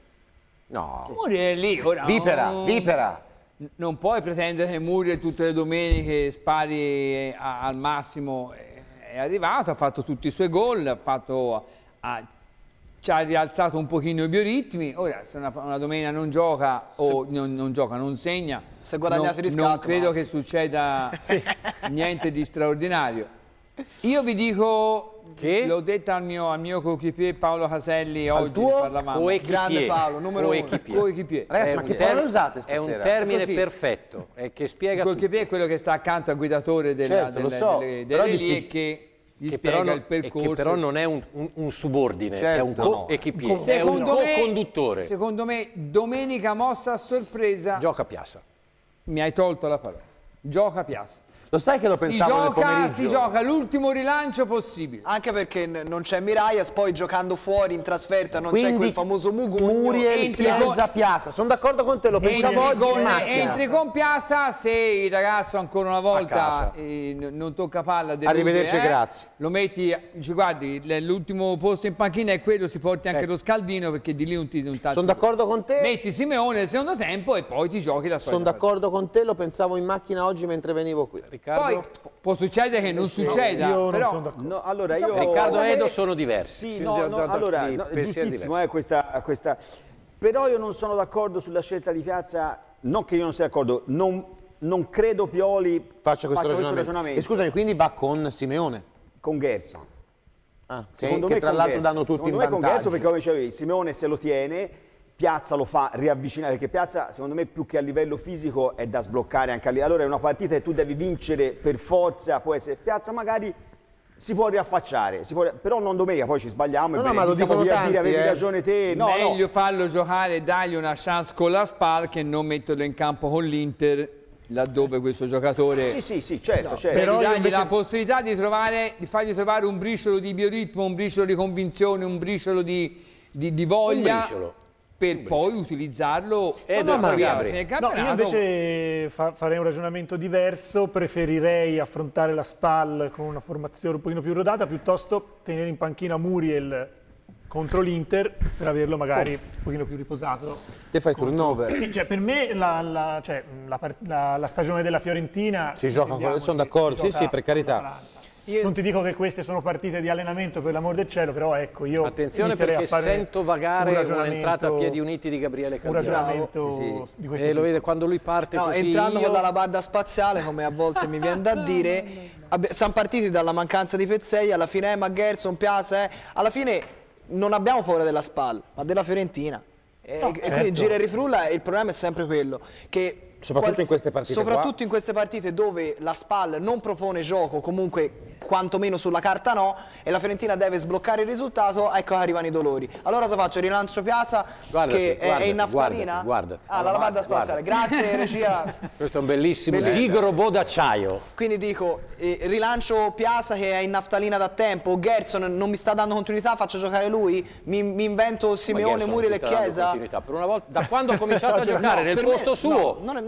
No. Muriel lì, ora, Vipera, non- Vipera. Non puoi pretendere che Muriel tutte le domeniche spari a- al massimo. È arrivato, ha fatto tutti i suoi gol, ha fatto, ha, ci ha rialzato un pochino i bioritmi. Ora, se una, una domenica non gioca o non, non gioca, non segna, Se guadagnate non, riscatto, non credo basta. che succeda niente di straordinario. Io vi dico che l'ho detta al mio, al mio coequipier Paolo Caselli Al oggi, tuo ne parlavamo. Coequipier. Grande Paolo, numero uno. Coequipier. Coequipier. Ragazzi, È ma un che termine- parole usate È stasera? un termine Così. perfetto e che spiega Il tutto. coequipier è quello che sta accanto al guidatore della, Certo, lo delle, so, delle, però delle è linee difficile. che gli Che spiega però, non, il percorso. e che però non è un, un- un subordine, è Certo, un no. coequipier, è un Secondo me, co-conduttore. secondo me, domenica mossa a sorpresa. Gioca a Piazza. Mi hai tolto la parola. Gioca Piazza. Lo sai che lo Si pensavo nel gioca, pomeriggio? si gioca l'ultimo rilancio possibile. Anche perché n- non c'è Mirallas, poi giocando fuori in trasferta non c'è Quindi quel famoso Mugugno. Muriel, Entri Chiesa, con- Piazza. Sono d'accordo con te, lo pensavo Entri oggi in con, macchina. entri con Piazza, se il ragazzo ancora una volta casa. eh, n- non tocca palla, delude, Arrivederci, eh, grazie. lo metti, dici guardi, l- l'ultimo posto in panchina è quello, si porti anche Ecco. lo scaldino perché di lì non ti non Sono d'accordo con te. Metti Simeone nel secondo tempo e poi ti giochi la Sono solita d'accordo con te, lo pensavo in macchina oggi mentre venivo qui. Riccardo, Poi può succedere che non succeda, Io non però sono d'accordo. No, allora io... Riccardo e Edo sono diversi. Sì, Sì, no, da- no, da- da- allora, di no, pensieri giustissimo diversi. eh, questa, questa... Però io non sono d'accordo sulla scelta di Piazza, non che io non sia d'accordo, non, non credo Pioli Faccio questo faccia ragionamento. E scusami, quindi va con Simeone? con Gerson. Ah, che, Secondo che me tra con l'altro Gerson. danno tutti Secondo in me con vantaggio. Gerson perché come dicevi, Simeone se lo tiene, Piazza lo fa riavvicinare, perché Piazza secondo me più che a livello fisico è da sbloccare anche lì. Allora è una partita che tu devi vincere per forza, può essere Piazza magari si può riaffacciare, si può, però non domenica, poi ci sbagliamo No, e no, ve- ma lo diciamo dicono via tanti, dire avevi eh. ragione te. No, meglio no. farlo giocare e dargli una chance con la Spal che non metterlo in campo con l'Inter, laddove questo giocatore Sì, sì, sì, certo, certo. devi Però io dargli invece- la possibilità di, trovare, di fargli trovare un briciolo di bioritmo, un briciolo di convinzione, un briciolo di, di, di voglia Un briciolo. per poi utilizzarlo Eh, no, no, ma Gabri. alla fine del No, io campionato. invece fa- farei un ragionamento diverso, preferirei affrontare la Spal con una formazione un pochino più rodata, piuttosto tenere in panchina Muriel contro l'Inter per averlo magari un pochino più riposato. Te fai turnover. Sì, cioè per me la, la- cioè, la par- la- la stagione della Fiorentina Si gioca ancora, intendiamoci, sono d'accordo, si sì, gioca sì, per carità. con l'Atalanta. Non ti dico che queste sono partite di allenamento per l'amor del cielo, però ecco, io Attenzione inizierei perché a fare sento vagare un ragionamento- un'entrata a piedi uniti di Gabriele un Caldiero. ragionamento Sì, sì. di questo E lo tipo. vede quando lui parte No, così. entrando io- con l'alabarda spaziale, come a volte mi viene da dire, abbi- siamo partiti dalla mancanza di Pezzei, alla fine Emma, Gerson, Piazza, eh. alla fine non abbiamo paura della Spal, ma della Fiorentina. E, No, e certo. quindi gira e rifrulla e il problema è sempre quello, che Soprattutto in queste partite soprattutto qua. in queste partite dove la Spal non propone gioco, comunque quantomeno sulla carta no, e la Fiorentina deve sbloccare il risultato, ecco che arrivano i dolori. Allora cosa faccio? Rilancio Piazza Guardati, che è- è guardati, in naftalina? guardati, guardati. Ah, la lavanda spaziale. Grazie regia. Questo è un bellissimo Bellissimo. gigrobot d'acciaio. Quindi dico, eh, rilancio Piazza che è in naftalina da tempo, Gerson non mi sta dando continuità, faccio giocare lui, mi, mi invento Simeone, Gerson Muriel e ti sta dando Chiesa. continuità. Per una volta, da quando ha cominciato a giocare nel per me- posto suo, no, non è, non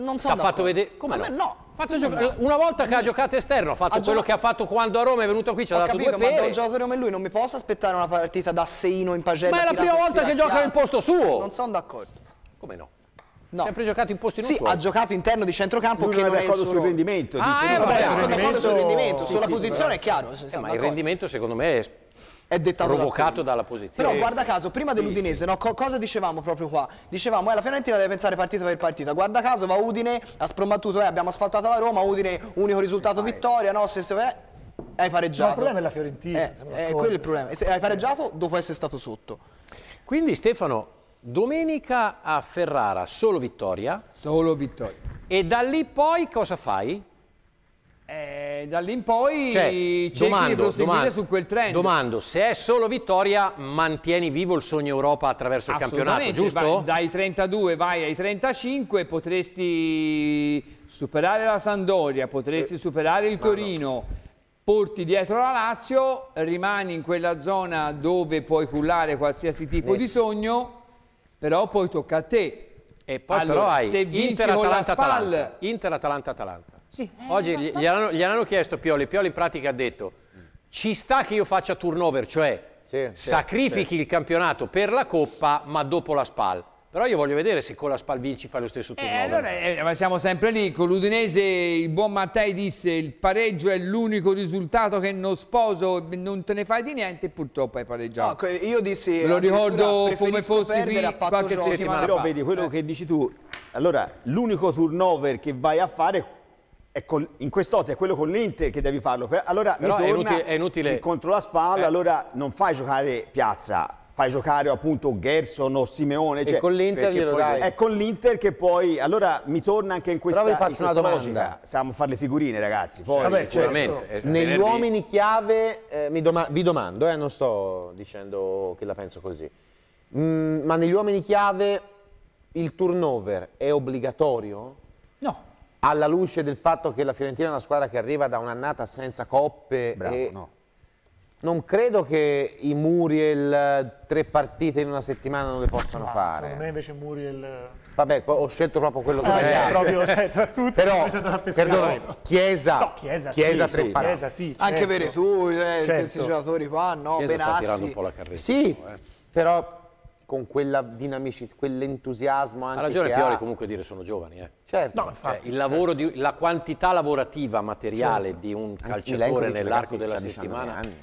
non sono T'ha fatto vedere... Come no? no. Fatto no. Una volta che ha giocato esterno, ha fatto ha quello che ha fatto quando a Roma è venuto qui, ci ha dato capito, due pere. Ma da un giocatore come lui non mi posso aspettare una partita da seino in pagella. Ma è la prima volta che gioca nel posto suo. Non sono d'accordo. Come no? No. Sempre giocato in posti non Sì, suoi. ha giocato interno di centrocampo lui che non non è è d'accordo solo... sul rendimento. Ah, dice. eh, vabbè, sono d'accordo sul rendimento, sì, sulla sì, posizione però. è chiaro. Eh, ma il rendimento secondo me è, è dettato provocato da dalla posizione. Però guarda caso, prima sì, dell'Udinese, sì. no, co cosa dicevamo proprio qua? Dicevamo, eh, la Fiorentina deve pensare partita per partita. Guarda caso, va Udine, ha sprombattuto, eh, abbiamo asfaltato la Roma, Udine, unico risultato vittoria, no, se, se eh, hai pareggiato. Ma il problema è la Fiorentina. Eh, eh, quello è il problema. Se hai pareggiato dopo essere stato sotto. Quindi Stefano, domenica a Ferrara solo vittoria. Solo vittoria. E da lì poi cosa fai? Eh, da lì in poi Cioè, cerchi domando, di proseguire domando, su quel trend. Domando, se è solo vittoria, mantieni vivo il sogno Europa attraverso il campionato, giusto? Vai, dai trentadue vai ai trentacinque, potresti superare la Sampdoria, potresti eh, superare il Torino, no. Porti dietro la Lazio, rimani in quella zona dove puoi cullare qualsiasi tipo eh. di sogno, però poi tocca a te. E poi allora, però hai se vinci Inter, con Atalanta, la SPAL... Atalanta. Inter, Atalanta, Atalanta. Sì. Oggi gli, gli, hanno, gli hanno chiesto Pioli, Pioli in pratica ha detto ci sta che io faccia turnover, cioè sì, sacrifichi sì. il campionato per la Coppa ma dopo la SPAL. Però io voglio vedere se con la SPAL vinci fai lo stesso turnover. Eh, allora, eh, ma siamo sempre lì, con l'Udinese il buon Mattei disse il pareggio è l'unico risultato che non sposo, non te ne fai di niente e purtroppo hai pareggiato. No, io dissi, me lo ricordo come fossi qui a qualche giochi, settimana però fa. vedi quello eh. che dici tu, allora l'unico turnover che vai a fare è col, in quest'ottica è quello con l'Inter che devi farlo, allora però mi è torna inutile, è inutile. contro la SPAL, eh. allora non fai giocare Piazza, fai giocare appunto Gerson o Simeone, e cioè, con l'Inter glielo poi, dai. È con l'Inter che poi, allora mi torna anche in questa, però vi faccio in una questa domanda. logica, stiamo a fare le figurine ragazzi, poi Vabbè, sicuramente. certo. Negli uomini chiave, eh, mi doma vi domando, eh, non sto dicendo che la penso così, mm, ma negli uomini chiave il turnover è obbligatorio? No. Alla luce del fatto che la Fiorentina è una squadra che arriva da un'annata senza coppe. Bravo, e no. Non credo che i Muriel tre partite in una settimana non le possano Ah, fare. Secondo me invece Muriel... Vabbè, ho scelto proprio quello Ah, sbagliato. proprio, cioè, tra tutti, però, è stato da pescare. perdono, Chiesa, No, Chiesa, Chiesa sì, tre sì, parate. Chiesa, sì, Anche certo. per tu, eh, Certo. questi giocatori qua, no, Chiesa sta tirando un Benassi. po' la carretta. Sì, eh. però con quella dinamicità, quell'entusiasmo anche Ha ragione che Pioli ha. comunque dire sono giovani, eh. Certo. No, infatti, Cioè, il lavoro di, la quantità lavorativa materiale Certo. di un Anche calciatore Milenkovic, nell'arco ragazzi, della c'ha diciannove settimana, anni.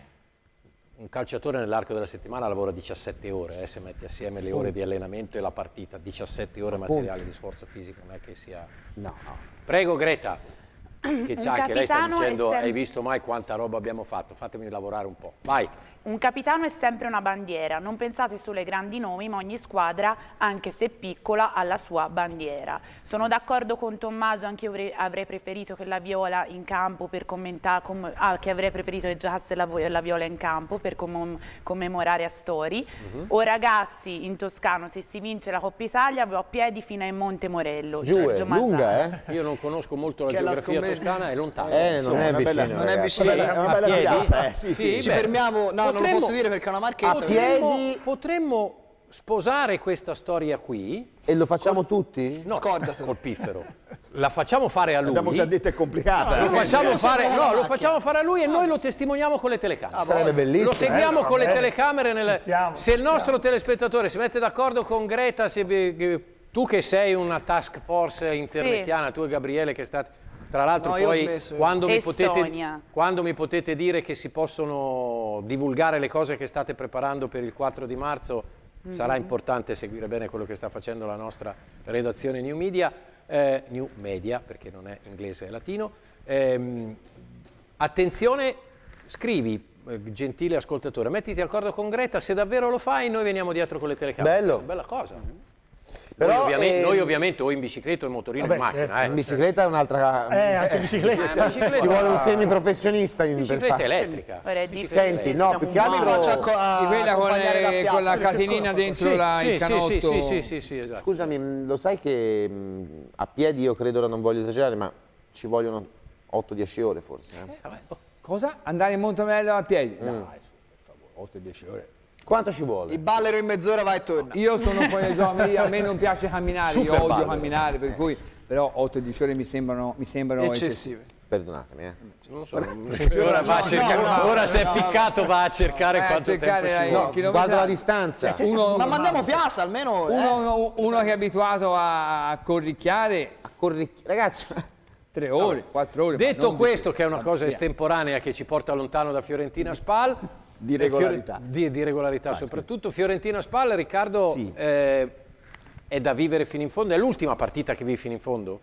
un calciatore nell'arco della settimana lavora diciassette ore, eh, se metti assieme le ore di allenamento e la partita, diciassette ore materiali di sforzo fisico, non è che sia... No, no. Prego Greta, che Un c'ha, anche lei sta capitano dicendo è sem- hai visto mai quanta roba abbiamo fatto, fatemi lavorare un po', vai. Un capitano è sempre una bandiera, non pensate solo ai grandi nomi, ma ogni squadra, anche se piccola, ha la sua bandiera. Sono d'accordo con Tommaso, anche io avrei, avrei preferito che la Viola in campo per commentare, com ah, che avrei preferito che giocasse la, la Viola in campo per comm commemorare Astori. Uh-huh. O ragazzi, in Toscano, se si vince la Coppa Italia, avrò piedi fino a Monte Morello. Giù, Giorgio è lunga, eh? Io non conosco molto la Che geografia la toscana, è lontano. Eh, non è vicino, Non è ragazzi. vicino. È una A bella piedi? tirata, eh. Sì, sì. Sì, Ci beh, fermiamo, no, non lo potremmo- posso dire perché è una marchetta. Potremmo, piedi? potremmo sposare questa storia qui. E lo facciamo tutti? No, Scordatelo. col piffero. La facciamo fare a lui. Abbiamo già detto è complicata. Lo eh. facciamo, fare, siamo no, una lo macchina. facciamo fare a lui e noi lo testimoniamo con le telecamere. Sarebbe bellissimo. Lo seguiamo Eh, con le vabbè. telecamere. Nelle... Ci stiamo, Se il ci nostro stiamo. telespettatore si mette d'accordo con Greta, se... tu che sei una task force internetiana, tu e Gabriele che state... Tra l'altro No, io ho poi smesso, io. quando mi, E potete, Sonia. quando mi potete dire che si possono divulgare le cose che state preparando per il quattro di marzo, mm-hmm. sarà importante seguire bene quello che sta facendo la nostra redazione New Media, eh, New Media perché non è inglese e latino. Ehm, attenzione, scrivi, eh, gentile ascoltatore, mettiti d'accordo con Greta, se davvero lo fai noi veniamo dietro con le telecamere. Bello. È una bella cosa. Però, noi, ovviamente, eh, noi ovviamente o in bicicletta o in motorino Vabbè, in macchina. certo. eh. In bicicletta è un'altra... Eh, anche bicicletta. Eh, bicicletta- Ci vuole un semiprofessionista in Bicicletta per fare- elettrica. Ora è Bicicletta Senti, elettrica. no, più che Ma mi faccio altro... acco- a- Di quella con, accompagnare da le- Piazza, con la perché catenina scusa, dentro Sì, la, sì, il sì, canotto. sì, sì, sì, sì, sì, esatto. Scusami, mh, lo sai che mh, a piedi io credo, ora non voglio esagerare, ma ci vogliono otto dieci ore forse. eh? Eh, vabbè, oh. Cosa? Andare in Montemello a piedi? Mm. Dai, su, per favore, otto dieci ore. Quanto ci vuole? Il ballero in mezz'ora va e torna. Io sono fuori gioco, a me non piace camminare, Super io odio ballo. camminare, per cui però otto dieci ore mi sembrano, mi sembrano eccessive. Eccessive. Perdonatemi, eh. Non lo so, ora, va a cercare, no, no, ora no, se è no, piccato va a cercare Eh, quanto cercare tempo ci la- vuole. No, Guarda la distanza. Cioè, Uno- ma mandiamo Piazza almeno. eh. Uno, uno che è abituato a corricchiare A corric- Ragazzi, tre ore, quattro ore. ma Detto non questo, di- che è una cosa via. estemporanea che ci porta lontano da Fiorentina Spal, Di eh, Fiore- regolarità. di, di regolarità soprattutto. Fiorentina Spal, Riccardo, Sì. eh, è da vivere fino in fondo, è l'ultima partita che vivi fino in fondo?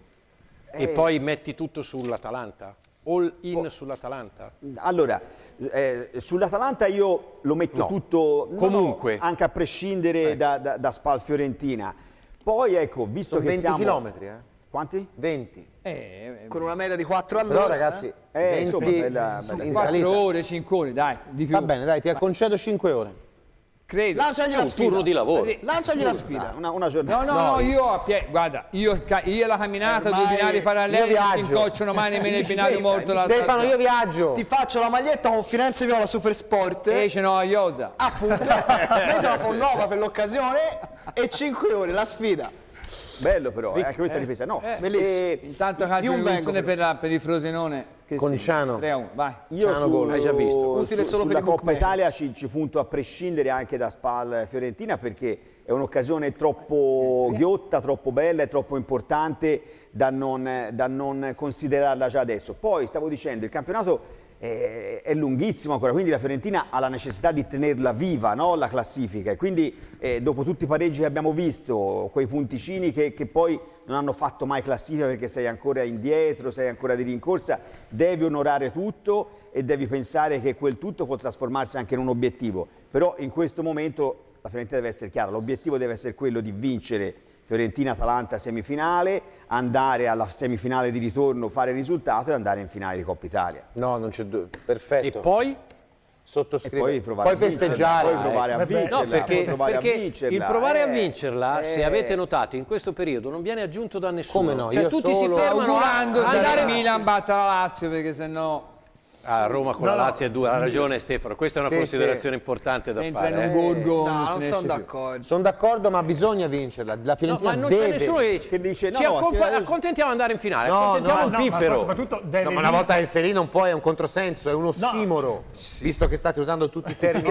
E Eh. poi metti tutto sull'Atalanta? All in sull'Atalanta? Allora, eh, sull'Atalanta io lo metto No. tutto no, Comunque. no, anche a prescindere da, da, da Spal Fiorentina. Poi ecco, visto sono che venti siamo... chilometri, eh. Quanti? venti. Eh, Con una media di quattro all'ora. Però ragazzi, eh? Eh, venti insomma, bella- bella- in quattro salita. ore, cinque ore, dai, di più. Va bene, dai, ti concedo cinque ore. Credo. Lanciagli È la un sfida. turno di lavoro. Lanciagli la sfida. Una, una No, giornata. no, no, io a piedi, guarda, io, ca- io la camminata, Ormai due binari io paralleli, viaggio. si incocciano mani me nel bicicletta, binario morto in la Stefano, io viaggio. Ti faccio la maglietta con Firenze Viola Super Sport. E ce n'ho a Iosa. Appunto. Noi te la fa nuova per l'occasione e cinque ore la sfida. Bello però, eh, anche questa ripresa. No, Eh, bellissimo. eh, Intanto io calcio di vengo, rivoluzione però. per, la- per il Frosinone. Che Con sì, Ciano. tre a uno, vai. Io Ciano su, gol, hai già visto. Utile su- solo per sulla i Coppa bookmakers. Italia ci, ci punto a prescindere anche da Spal Fiorentina perché è un'occasione troppo ghiotta, troppo bella e troppo importante da non, da non considerarla già adesso. Poi stavo dicendo, il campionato è, è lunghissimo ancora, quindi la Fiorentina ha la necessità di tenerla viva, no? La classifica, e quindi eh, dopo tutti i pareggi che abbiamo visto, quei punticini che, che poi non hanno fatto mai classifica perché sei ancora indietro, sei ancora di rincorsa, devi onorare tutto e devi pensare che quel tutto può trasformarsi anche in un obiettivo. Però in questo momento la Fiorentina deve essere chiara, l'obiettivo deve essere quello di vincere Fiorentina-Atalanta semifinale, andare alla semifinale di ritorno, fare il risultato e andare in finale di Coppa Italia. No, non c'è dubbio. Perfetto. E poi? Sottoscrivo. E poi provare Poi a vincerla, festeggiare. poi provare a eh. vincerla, No, perché, poi provare perché a vincerla. il provare a Eh, vincerla, eh, se avete notato, in questo periodo non viene aggiunto da nessuno. Come no? Cioè Io tutti solo- si fermano a Augurandosi andare che Milan batta la Lazio perché sennò a Roma con No, la no, Lazio è due, ha ragione Stefano, questa è una Sì, considerazione importante da se entra fare. in un eh. gorgo No, non non se ne sono esce più. d'accordo. Sono d'accordo, ma bisogna vincerla. La No, Fiorentina ma non deve. c'è nessuno che, che dice, no, ci no, accompa- che- accontentiamo di andare in finale, No, accontentiamo no, il no, ma piffero. poi soprattutto deve No, ma una vincere. volta che sei lì non puoi, è un controsenso, è un ossimoro. Visto che state usando tutti i termini.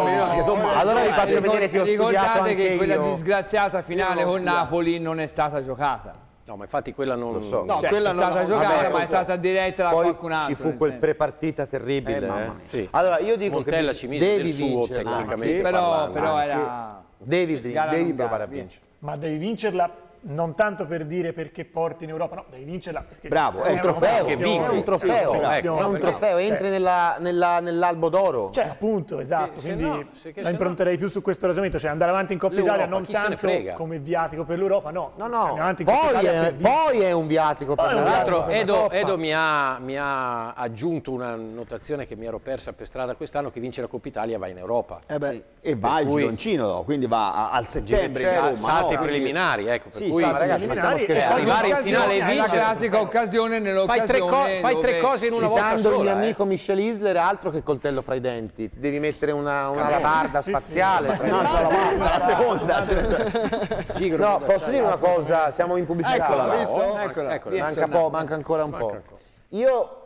Allora vi faccio vedere che ho studiato Ricordate anche che quella io. disgraziata finale Io l'ho con studiato. Napoli non è stata giocata. No, ma infatti quella non lo so. No, Cioè, quella è non stata la- giocata, Vabbè, ma è stata diretta da Poi qualcun altro. ci fu nel quel senso. prepartita terribile. Eh, mamma eh. mia. Sì. Allora io dico Montella che ci mise devi del suo vincerla. tecnicamente Però, parlando. però anche- era... Devi, gara devi allungata, provare a via. vincere. Ma devi vincerla non tanto per dire perché porti in Europa, no, devi vincerla perché Bravo, è è un una trofeo, che competizione. vince. è un trofeo, Sì, ecco, è un perché- trofeo, entri cioè, nella- nella- nell'albo d'oro. Cioè, appunto, esatto, Che se quindi no- se che la se impronterei più su questo ragionamento, cioè andare avanti in Coppa L'Europa, Italia non chi se ne tanto frega? come viatico per l'Europa, no. No, Andiamo no, avanti in Coppa poi Italia è, per vincere. poi è un viatico per Poi è un Tra l'Europa. l'altro per la Edo, Coppa. Edo mi, ha, mi ha aggiunto una notazione che mi ero persa per strada quest'anno, che vince la Coppa Italia va in Europa. Eh beh. E va al cui- gironcino, quindi va a- al settembre, Sa- insomma. salti no? Quindi- preliminari, ecco, per Sì, cui sì, ma ragazzi, ma stiamo preliminari, scherzando. eh, arrivare in L'occasione finale e è la vincere. classica occasione nell'occasione Fai tre, co- fai tre dove- cose in una volta Citando il sola. mio eh. amico Michel Isler, altro che coltello fra i denti. Ti devi mettere una, una lavarda Sì, sì. spaziale. fra i Un'altra denti. lavanda, la seconda. No, posso dire una cosa? Siamo in pubblicità. Eccola, no? visto? Eccola, Eccola, via, Manca, tornate. po', manca ancora un po'. Io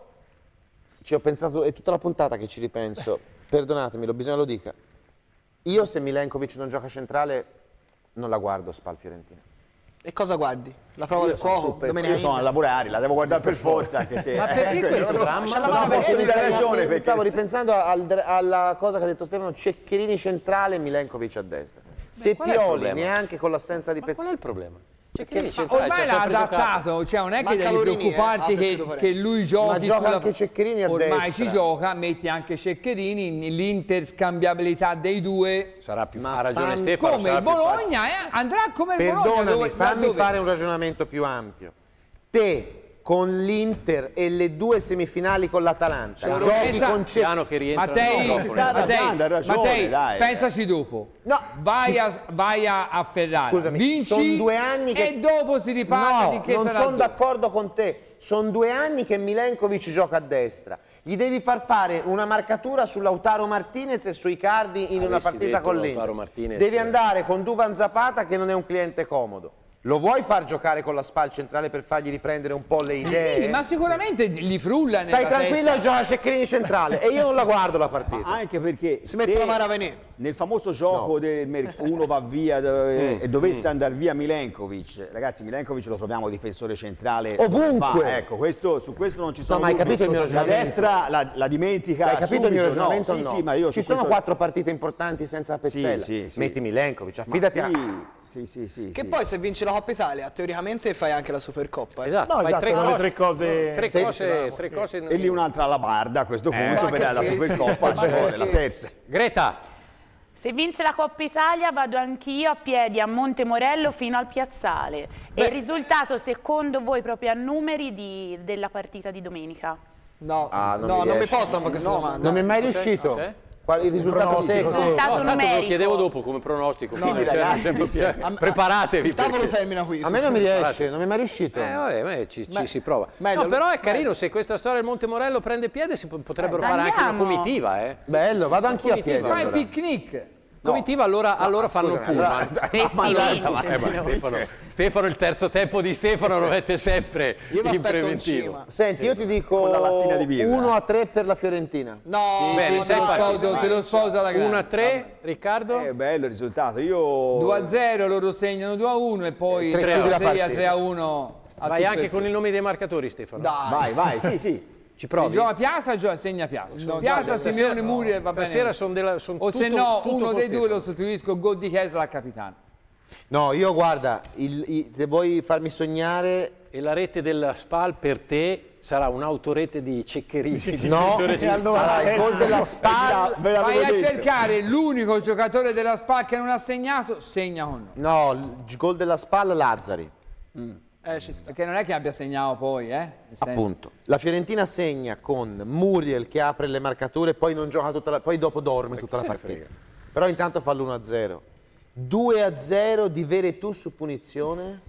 ci ho pensato, è tutta la puntata che ci ripenso. Perdonatemi, bisogna lo dica. Io se Milenkovic non gioca centrale non la guardo Spal Fiorentina. E cosa guardi? La prova del Sono cuoco? super- Domenica io sono a Inter? lavorare, la devo guardare per forza, anche se... Ma perché eh, questo no, dramma? c'è la no, mano posso perché dire mi ragione, Mi perché... stavo ripensando al- alla cosa che ha detto Stefano, Ceccherini centrale e Milenkovic a destra. Se qual è il Pioli, problema? neanche con l'assenza di Ma qual è il Pezzini... problema? Cioè, che Ma centrale, ormai cioè, l'ha sempre giocato. adattato, cioè non è che Manca devi Lorini, preoccuparti eh, che, apro che lui giochi Ma gioca sulla- anche Ceccherini a ormai destra. ci gioca, metti anche Ceccherini, l'interscambiabilità dei due Sarà più, Ma ha ragione fan- Stefano. come sarà il più facile. Bologna, eh, andrà come il Bologna Perdonami, dove, fammi laddove- fare un ragionamento più ampio. Te con l'Inter e le due semifinali con l'Atalanta Cioè, giochi pensa- con Ceccherini. Piano che rientra Mattei, nel si sta Mattei, adattando, ha ragione, Mattei, dai. pensaci dopo. No, vai, ci- a, vai a, a Ferrara, Scusami, vinci sono due anni che... e dopo si riparla No, di che non sarà sono dopo. d'accordo con te. Sono due anni che Milenkovic gioca a destra. Gli devi far fare una marcatura su Lautaro Martinez e sui Cardi in una Avessi partita detto con Lautaro l'Inter. Martinez. Devi andare con Duvan Zapata che non è un cliente comodo. Lo vuoi far giocare con la S P A L centrale per fargli riprendere un po' le idee? Sì, ma sicuramente li frulla nella Stai tranquillo, testa. gioca Cecchini centrale e io non la guardo la partita. Ma anche perché Si mette la mano a venire. nel famoso gioco No. del mer- uno va via dove- Mm, e dovesse mm. andare via Milenkovic, ragazzi, Milenkovic lo troviamo difensore centrale Ovunque. fa, ecco, questo, su questo non ci sono No, ma hai dubbi. capito il mio La ragionamento? destra la, la dimentica Hai capito il mio subito, ragionamento? no? No, Sì, sì, ma io ci su sono questo- quattro partite importanti senza la Pezzella. Sì, sì, sì. Metti Milenkovic, Ma affidati a... sì, sì, sì, sì, Che sì. poi se vince la Coppa Italia, teoricamente fai anche la Supercoppa. eh. Esatto, No, fai esatto, tre, sono le cose, tre cose- tre Sì, cose, sì, tre sì. cose in- E lì un'altra alla barda a questo punto ma per che la scherzi. Supercoppa, Ma ci che vuole la scherzi. terza. Greta, Se vince la Coppa Italia vado anch'io a piedi a Montemorello fino al piazzale. E il risultato secondo voi proprio a numeri di- della partita di domenica? No, Ah, non no, mi non mi riesce. posso fare questa domanda. Non mi è mai C'è? riuscito. C'è? Qual- il risultato pronostico, secco. sì. Risultato no, tanto ve lo numerico. chiedevo dopo come pronostico. No, quindi, ragazzi, cioè, nel senso, cioè, a- preparatevi. Il tavolo perché- termina qui. A me non mi riesce, non mi è mai riuscito. Eh, vabbè, ma ci, ci Beh, si prova. meglio- No, però è meglio. carino, se questa storia del Montemorello prende piede, si po- potrebbero Eh, fare anche una andiamo. comitiva, eh. Bello, vado anch'io a comitiva. piedi. Fai il allora. picnic. Comitiva allora, allora fanno il scusami, pullman. allora- Sì, sì, Ma sì, guarda, sì, eh, ma sì. Stefano, Stefano, il terzo tempo di Stefano lo mette sempre Io mi in aspetto in preventivo. cima. Senti, io ti dico Con la lattina di birra. uno a tre per la Fiorentina. No, Bene, no, sei no, partito. Sposo, te lo sposa la grande. uno a tre, Riccardo? È bello il risultato. Io due a zero, loro segnano due a uno e poi Tre- tre chiudi la a partita. tre a uno. a Vai tutto anche il- con i nomi dei marcatori, Stefano. Dai. vai, vai, sì, sì. Ci Se provi? gioca Piazza, gioca, segna Piazza. No, Piazza, stasera Simeone, Muriel, va bene. Stasera sono della... son O se tutto- no, tutto uno con dei due Stefano. lo sostituisco, gol di Chiesa al capitano. No, io guarda, il- i- se vuoi farmi sognare... E la rete della Spal per te sarà un'autorete di Ceccherini. di No, difensore allora, il gol della S P A L... Ve l'avevo Vai a detto. cercare l'unico giocatore della S P A L che non ha segnato, segna con noi. No, il gol della S P A L Lazzari. Eh, ci sta. Perché non è che abbia segnato poi, eh? Nel senso- Appunto. La Fiorentina segna con Muriel che apre le marcature, poi non gioca tutta la, poi dopo dorme tutta la se ne partita. frega. Però intanto fa l'uno a zero. due a zero di Veretù su punizione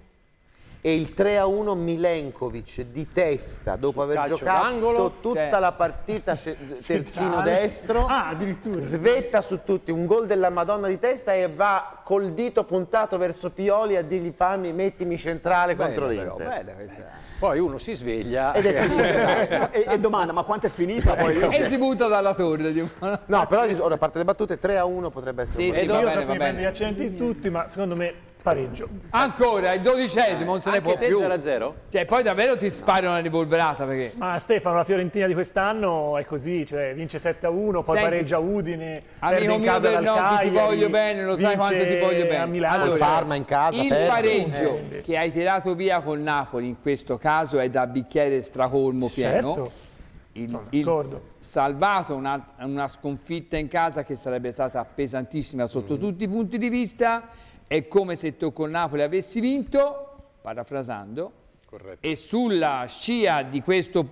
e il tre a uno Milenkovic di testa dopo aver calcio giocato d'angolo. tutta Cioè. la partita ce- terzino Centrale. destro. Ah, addirittura. Svetta su tutti, un gol della Madonna di testa e va col dito puntato verso Pioli a dirgli fammi, mettimi centrale contro Bella, però, l'Inter. bella questa. Poi uno si sveglia Ed è finito. e, e domanda, ma quanto è finita poi? Io- E si butta dalla torre. Dico. No, però ora a parte le battute tre a uno potrebbe essere Sì, un sì, buon va Io bene, so che mi va prendo gli bene. accenti tutti, ma secondo me pareggio. Ancora, il dodicesimo, non se ne Anche può te più. zero a zero? Cioè, poi davvero ti spari una rivolverata perché... Ma Stefano, la Fiorentina di quest'anno è così, cioè vince sette a uno, poi Senti, pareggia Udine, Amico perde in mio casa del dal nord, ti Cagliari, voglio bene, lo sai quanto ti vince voglio bene. a Milano. Allora, Parma in casa, il perde. pareggio Eh. che hai tirato via col Napoli in questo caso è da bicchiere stracolmo pieno. Certo. Il, Sono il- d'accordo. salvato una, una sconfitta in casa che sarebbe stata pesantissima sotto tutti i punti di vista. È come se tu col Napoli avessi vinto, parafrasando, Corretto. e sulla scia di questo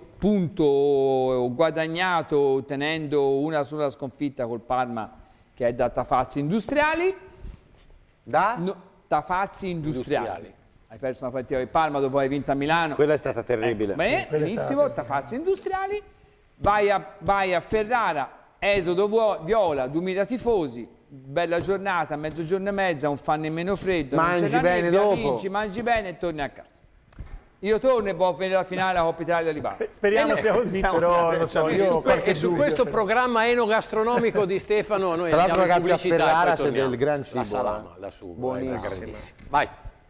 punto guadagnato ottenendo una sola sconfitta col Parma che è da Tafazzi Industriali, Da? no, Tafazzi Industriali. Industriali. Hai perso una partita del Parma dopo aver vinto a Milano. Quella è stata terribile. Bene, quella è benissimo, stata- Tafazzi Industriali, vai a, vai a Ferrara, esodo vuo- viola, duemila tifosi, bella giornata, mezzogiorno e mezza, un fan nemmeno freddo, non Mangi c'è la bene nebbia, dopo. vinci, mangi bene e torni a casa. Io torno e poi vedere la finale la Coppa Italia di Bari. Speriamo sia così, Siamo- però non so, E io ho su, qualche e su dubbio, questo però. programma enogastronomico di Stefano noi Tra l'altro, andiamo in ragazzi, a pubblicità e Ferrara poi c'è torniamo. del gran cibo, La salama, eh. la sugo, Buonissimo. è grandissima. Vai.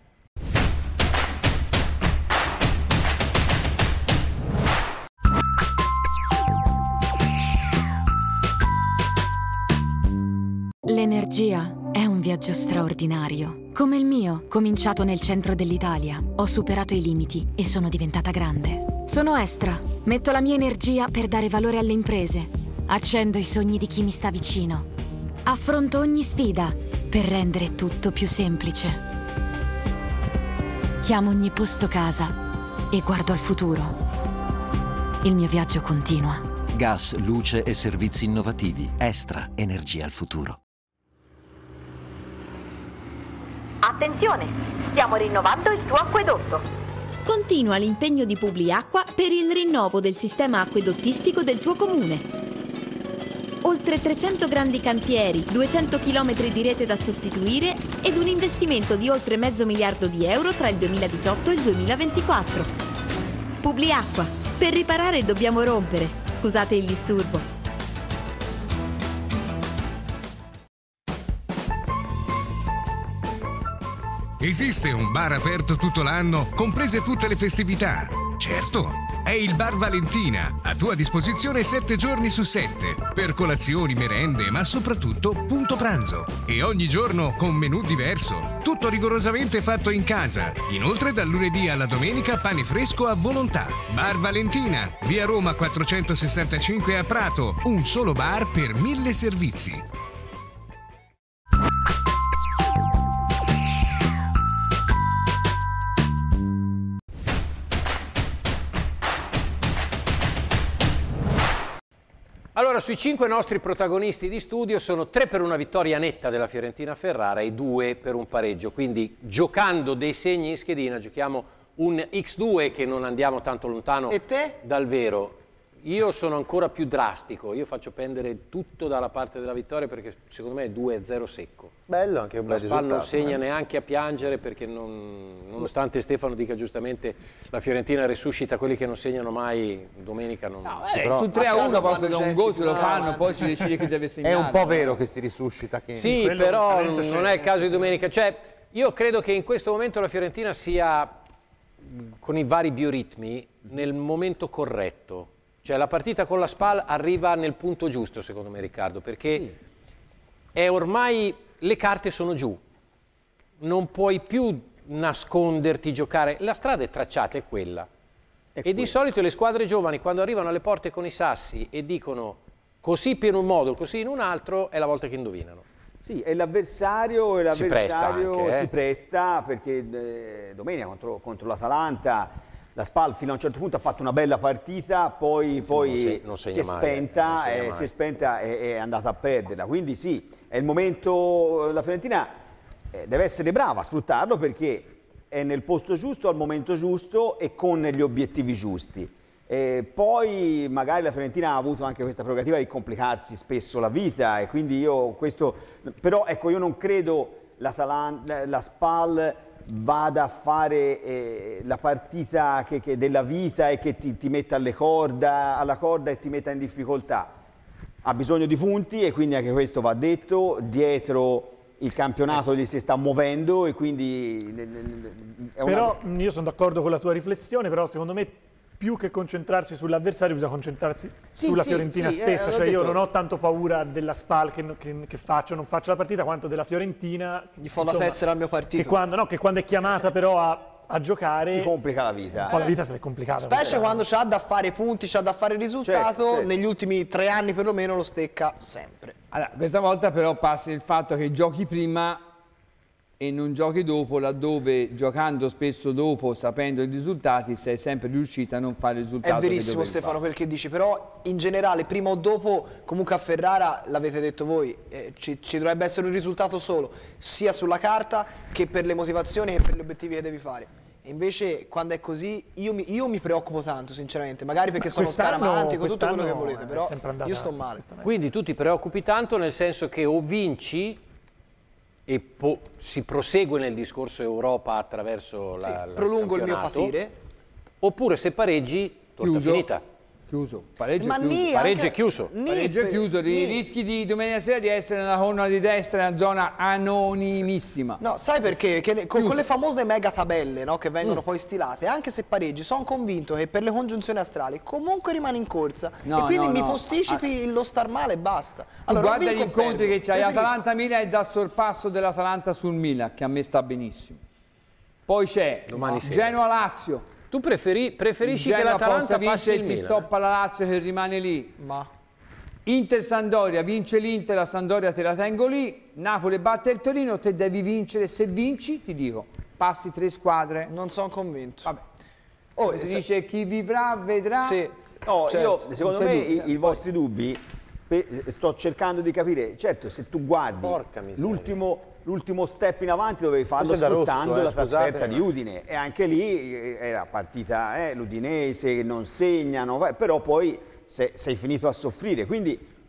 L'energia è un viaggio straordinario. Come il mio, cominciato nel centro dell'Italia. Ho superato i limiti e sono diventata grande. Sono Estra. Metto la mia energia per dare valore alle imprese. Accendo i sogni di chi mi sta vicino. Affronto ogni sfida per rendere tutto più semplice. Chiamo ogni posto casa e guardo al futuro. Il mio viaggio continua. Gas, luce e servizi innovativi. Estra, energia al futuro. Attenzione, stiamo rinnovando il tuo acquedotto. Continua l'impegno di Publiacqua per il rinnovo del sistema acquedottistico del tuo comune. oltre trecento grandi cantieri, duecento chilometri di rete da sostituire ed un investimento di oltre mezzo miliardo di euro tra il duemiladiciotto e il duemilaventiquattro. Publiacqua. Per riparare dobbiamo rompere. Scusate il disturbo. Esiste un bar aperto tutto l'anno, comprese tutte le festività? Certo, è il Bar Valentina, a tua disposizione sette giorni su sette, per colazioni, merende, ma soprattutto punto pranzo. E ogni giorno con menù diverso, tutto rigorosamente fatto in casa. Inoltre dal lunedì alla domenica pane fresco a volontà. Bar Valentina, via Roma quattrocentosessantacinque a Prato, un solo bar per mille servizi. Allora, sui cinque nostri protagonisti di studio sono tre per una vittoria netta della Fiorentina Ferrara e due per un pareggio, quindi giocando dei segni in schedina giochiamo un X due che non andiamo tanto lontano e te? dal vero. Io sono ancora più drastico, io faccio pendere tutto dalla parte della vittoria perché secondo me è due a zero secco. Bello, anche un bel La Spal non risultato, segna eh. neanche a piangere perché non, nonostante Stefano dica giustamente la Fiorentina resuscita quelli che non segnano mai, domenica non... No, eh, però, su tre a uno posso dare un gol, se lo fanno, poi si decide chi deve segnare. È un po' vero che si risuscita. Che... Sì, però non è il caso di domenica. Cioè, io credo che in questo momento la Fiorentina sia, con i vari bioritmi, nel momento corretto. Cioè la partita con la Spal arriva nel punto giusto, secondo me, Riccardo, perché sì. è ormai le carte sono giù, non puoi più nasconderti, giocare, la strada è tracciata, è quella. È e quella. Di solito le squadre giovani quando arrivano alle porte con i sassi e dicono così per un modo, così in un altro, è la volta che indovinano. Sì, e l'avversario si, si presta, eh? si presta perché eh, domenica contro, contro l'Atalanta la Spal fino a un certo punto ha fatto una bella partita, poi, poi non se, non si, è spenta, mai, eh, si è spenta e è andata a perderla. Quindi sì, è il momento, la Fiorentina eh, deve essere brava a sfruttarlo perché è nel posto giusto, al momento giusto e con gli obiettivi giusti. E poi magari la Fiorentina ha avuto anche questa prerogativa di complicarsi spesso la vita e quindi io questo... Però ecco, io non credo la, la Spal vada a fare eh, la partita che, che della vita e che ti, ti metta alle corda, alla corda e ti metta in difficoltà. Ha bisogno di punti e quindi anche questo va detto, dietro il campionato gli si sta muovendo e quindi... È una... Però io sono d'accordo con la tua riflessione, però secondo me più che concentrarsi sull'avversario bisogna concentrarsi sì, sulla sì, Fiorentina sì, stessa, eh, cioè detto... io non ho tanto paura della Spal che, che, che faccio o non faccio la partita quanto della Fiorentina. Gli fa la fessera al mio partito. Che quando, no, che quando è chiamata però a, a giocare... Si complica la vita. Un po' la vita se l'è complicata. Specie quando c'ha da fare punti, c'ha da fare risultato, certo, certo. Negli ultimi tre anni perlomeno lo stecca sempre. Allora, questa volta però passa il fatto che giochi prima e non giochi dopo, laddove giocando spesso dopo, sapendo i risultati, sei sempre riuscito a non fare il risultato. È verissimo Stefano quel che dici, però in generale prima o dopo comunque a Ferrara, l'avete detto voi, eh, ci, ci dovrebbe essere un risultato solo, sia sulla carta che per le motivazioni che per gli obiettivi che devi fare. E invece quando è così io mi, io mi preoccupo tanto sinceramente, magari perché sono scaramantico, tutto quello che volete, però io sto male. Quindi tu ti preoccupi tanto nel senso che o vinci e si prosegue nel discorso Europa attraverso la, sì, la prolungo il mio patire, oppure se pareggi, torna finita. Chiuso, pareggio Ma è chiuso. Pareggio è chiuso. Pareggio è chiuso, Ni. rischi di domenica sera di essere nella colonna di destra, in una zona anonimissima. No, sai perché? Che con, con le famose mega tabelle, no, che vengono mm. poi stilate, anche se pareggi, sono convinto che per le congiunzioni astrali comunque rimani in corsa no, e quindi no, mi no. posticipi ah. lo star male e basta. Allora, guarda gli incontri che c'hai, Atalanta-Milan è da sorpasso dell'Atalanta sul Milan, che a me sta benissimo. Poi c'è Genoa-Lazio. Tu preferi, preferisci che l'Atalanta passi il Milan? Ti stoppa la Lazio che rimane lì. Ma Inter-Sandoria, vince l'Inter, la Sandoria te la tengo lì. Napoli batte il Torino, te devi vincere. Se vinci, ti dico, passi tre squadre. Non sono convinto. Vabbè. Oh, si se... dice chi vivrà vedrà. Sì. No, certo. io, secondo me i, i vostri dubbi, per, sto cercando di capire. Certo, se tu guardi l'ultimo... L'ultimo step in avanti dovevi farlo sfruttando rosso, eh, la trasferta di Udine e anche lì era partita eh, l'Udinese che non segnano, però poi sei, sei finito a soffrire, quindi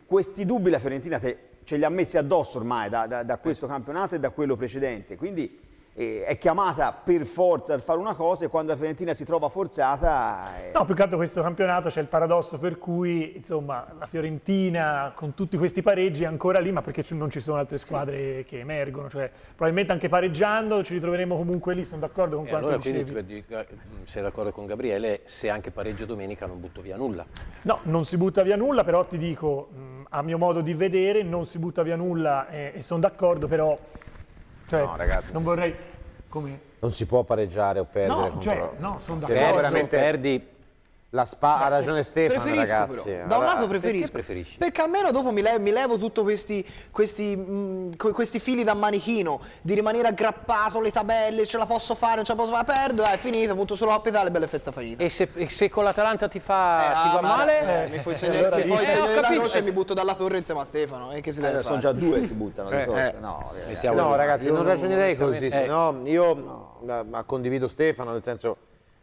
questi dubbi la Fiorentina te, ce li ha messi addosso ormai da, da, da questo campionato e da quello precedente, quindi eh, è chiamata per forza a fare una cosa e quando la Fiorentina si trova forzata... Eh... No, più che altro questo campionato c'è il paradosso per cui insomma la Fiorentina con tutti questi pareggi è ancora lì, ma perché non ci sono altre squadre sì. che emergono, cioè probabilmente anche pareggiando ci ritroveremo comunque lì, sono d'accordo con e quanto allora dicevi. Quindi tu sei d'accordo con Gabriele, se anche pareggio domenica non butto via nulla? No, non si butta via nulla, però ti dico, mh, a mio modo di vedere non si butta via nulla e, e sono d'accordo, però... Cioè, no, ragazzi, non vorrei... Come? Non si può pareggiare o perdere. No, cioè, contro... no, sono Se d'accordo. veramente perdi... La spa... Ha ragione Stefano, preferisco, ragazzi. Però. Da un lato preferisco. Perché preferisci? Perché almeno dopo mi levo, mi levo tutti questi, questi, mh, questi fili da manichino, di rimanere aggrappato, le tabelle, ce la posso fare, non ce la posso fare, perdo, è finito, punto solo capitale, bella festa finita. E se, e se con l'Atalanta ti fa Eh, ti ah, va ma- male? eh, mi fai segnare, allora mi fai dici- segnare Eh, ho la capito. croce e mi butto dalla torre insieme a Stefano. E che si deve Eh, sono fare? già due che si buttano le Eh, cose. eh. No, Mettiamo No, le- ragazzi, io non ragionerei così, onestamente- se no io ma, ma condivido Stefano, nel senso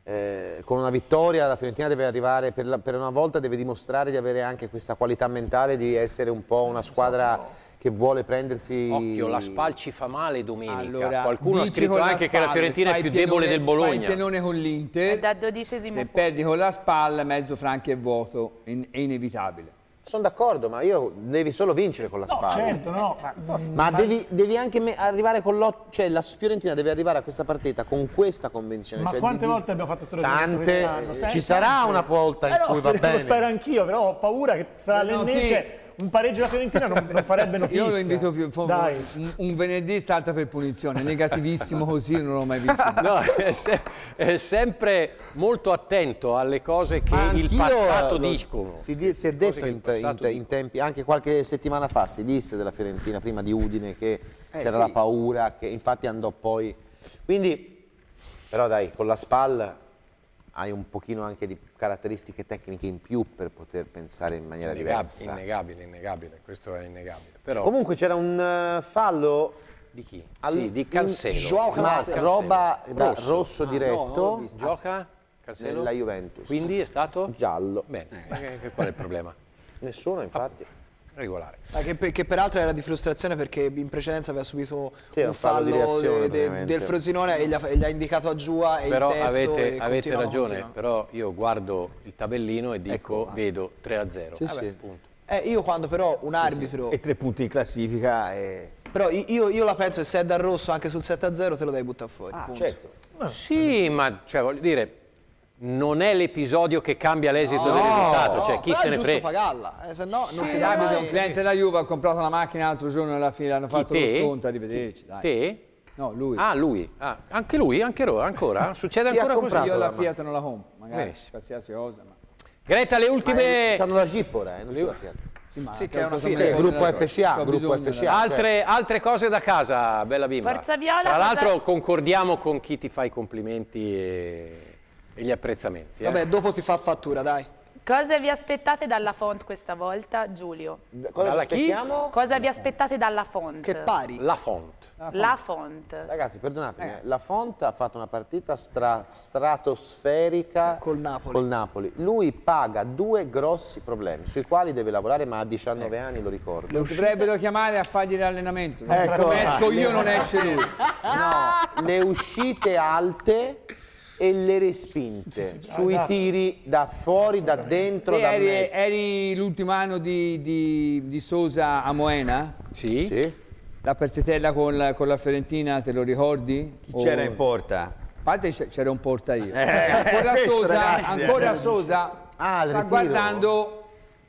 eh, con una vittoria la Fiorentina deve arrivare, per, la, per una volta deve dimostrare di avere anche questa qualità mentale di essere un po' una squadra che vuole prendersi... Occhio, la Spal ci fa male domenica. Allora, Qualcuno ha vinci scritto con la anche che la Spal, Fiorentina è fai più il pienone- debole del Fai il Bologna. pienone con l'Inter. È da dodicesimo Se posto. perdi con la Spal, mezzo Franchi è vuoto, è, è inevitabile. Sono d'accordo, ma io devi solo vincere con la No, Spal. certo, no. Ma, Ma devi, devi anche me- arrivare con l'otto, cioè la Fiorentina deve arrivare a questa partita con questa convinzione. ma cioè quante di- volte abbiamo fatto questo ragionamento Tante, quest'anno? Sempre, ci sarà sempre. una volta in Eh no, cui va spero- bene. Lo spero anch'io, però ho paura che sarà No, l'ennesima. chi- Un pareggio della Fiorentina non, non farebbe notizia. Io lo invito più, fo- Dai. un, un venerdì salta per punizione, negativissimo così, non l'ho mai visto. No, è, se- è sempre molto attento alle cose che Ma il anch'io, passato lo- dicono. Si, di- si è Cose detto che il in, te- in passato te- in tempi, anche qualche settimana fa, si disse della Fiorentina, prima di Udine, che c'era sì. la paura, che infatti andò poi... Quindi, però dai, con la Spal hai un pochino anche di caratteristiche tecniche in più per poter pensare in maniera Innegabile, diversa. innegabile, innegabile, questo è innegabile. Però Comunque c'era un eh, fallo... di chi? al- Sì, di Cancelo. Joao Ma Cancelo. roba da Rosso. rosso, diretto Gioca Cancelo? nella Juventus. Quindi è stato? Giallo. Bene, eh, che- qual è il problema? Nessuno, infatti. Regolare. Ma che, che peraltro era di frustrazione perché in precedenza aveva subito Sì, un un fallo di fallo reazione, de- de- ovviamente. del Frosinone e gli ha, e gli ha indicato a Giua e Però il terzo avete, e avete continuano, ragione, continuano. però io guardo il tabellino e dico, vedo tre a zero. Sì, Vabbè, sì. punto. Eh, io quando però un arbitro... E tre punti in classifica. E... Però io, io la penso che se è dal rosso anche sul sette a zero te lo devi buttare fuori. Ah, punto. certo. Sì, ma cioè, voglio dire, non è l'episodio che cambia l'esito No, del risultato, no, cioè chi però se è ne giusto frega. pagarla, eh, se no non Sì, si dà Davide, un mai... cliente della Juve ha comprato la macchina l'altro giorno nella fila, hanno fatto lo te? sconto, arrivederci. Dai. Te? No, lui. Ah, lui. Ah, anche lui, anche ro- ancora? Succede Chi ha ancora così? comprato Io la la Fiat non la compro, magari Benissimo. qualsiasi cosa. Ma... Greta, le ultime... Hanno la Jeep ora, eh, non più la Fiat. Sì, ma Sì, che è una cosa Fiat. me ne Sì, gruppo frega? F C A, C'ho gruppo bisogno F C A. della- Altre, altre cose da casa, bella bimba. Forza Viola, Tra cosa- l'altro concordiamo con chi ti fa i complimenti e, e gli apprezzamenti. eh. Vabbè, dopo ti fa fattura, dai. Cosa vi aspettate dalla Font questa volta, Giulio? Cosa Dalla ci chi? aspettiamo? Cosa vi aspettate dalla Font? Che pari. La Font. La Font. Ragazzi, perdonatemi, eh, la Font ha fatto una partita stra- stratosferica Col Napoli. col Napoli. Lui paga due grossi problemi sui quali deve lavorare, ma a diciannove anni, lo ricordo. Lo dovrebbero chiamare a fargli l'allenamento. Ecco. Come esco io non esce lui. No, le uscite alte e le respinte sui esatto. tiri da fuori, da dentro, Te da eri, me. eri l'ultimo anno di, di, di Sosa a Moena? Sì? Sì. La partitella con la, con la Fiorentina, te lo ricordi? Chi c'era in porta? A parte c- c'era un porta io. Eh, ancora questo, Sosa, ragazzi, ancora eh. Sosa Ah, il sta ritiro. guardando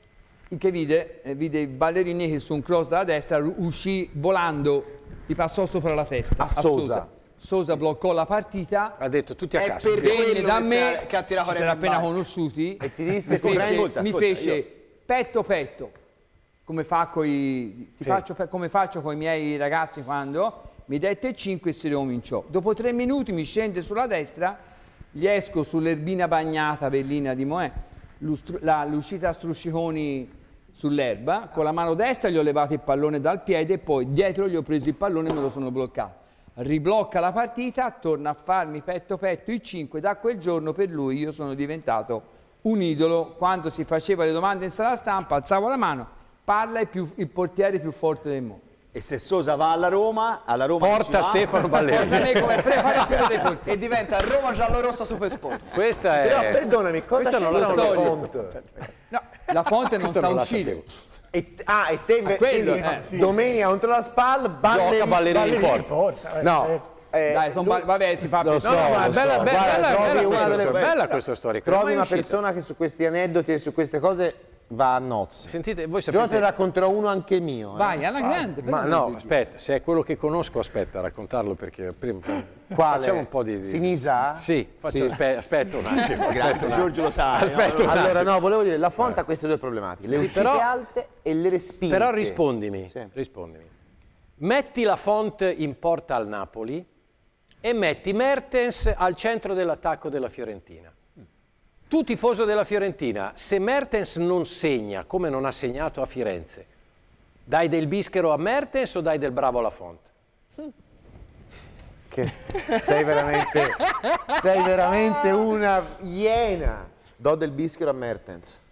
il che vide, eh, vide i ballerini che su un cross dalla destra ru- uscì volando, gli passò sopra la testa. A Sosa. Sosa bloccò la partita, Ha detto tutti a È casa. per venne quello da che si me, è- che ha tirato ci le siamo appena balle. conosciuti, E ti disse, mi fece, ascolta, mi ascolta, fece io- petto petto, come, fa coi, ti Sì. faccio, pe- come faccio con i miei ragazzi quando mi dette cinque e si ricominciò. Dopo tre minuti mi scende sulla destra, gli esco sull'erbina bagnata bellina di Moè, l'ustru- la- l'uscita a strusciconi sull'erba, con la mano destra gli ho levato il pallone dal piede e poi dietro gli ho preso il pallone e me lo sono bloccato. Riblocca la partita, torna a farmi petto petto i cinque, da quel giorno per lui io sono diventato un idolo. Quando si faceva le domande in sala stampa alzavo la mano, Spalla è più, il portiere più forte del mondo. E se Sosa va alla Roma, alla Roma porta Stefano Ballerdi e diventa Roma giallo-rossa Supersport. Questa è... Però perdonami, cosa non la la fonte? No, la fonte non sta uscendo. E, ah, e te, Ah, quello, te eh, sì. domenica contro la Spal, Ballerini, Gioca Ballerini in Ballerini porta. No. Eh, Dai, son lui- vabbè, si fa lo per- so, No, no, ma è lo bella, so. bella, Guarda, bella, trovi bella una questa delle- storia, bella questa storia. come Trovi mai è una uscita? persona che su questi aneddoti e su queste cose va a nozze. Sentite, voi Già sapete... te racconterò uno anche mio. eh. Vai, alla grande. Ma però. no, aspetta, se è quello che conosco, aspetta a raccontarlo perché prima... Quale? Facciamo un po' di... di- Sinisa? Sì, faccio, Sì. aspe- aspetta un attimo. Grande, aspetta un attimo. Giorgio lo sa. Aspetta un attimo. Allora, no, volevo dire, la fonte ha queste due problematiche, le Sì, uscite però- alte e le respinte. Però rispondimi, Sì. rispondimi. Metti la Font in porta al Napoli e metti Mertens al centro dell'attacco della Fiorentina. Tu tifoso della Fiorentina, se Mertens non segna come non ha segnato a Firenze, dai del bischero a Mertens o dai del bravo alla Font? Che sei veramente, sei veramente una iena. Do del bischero a Mertens.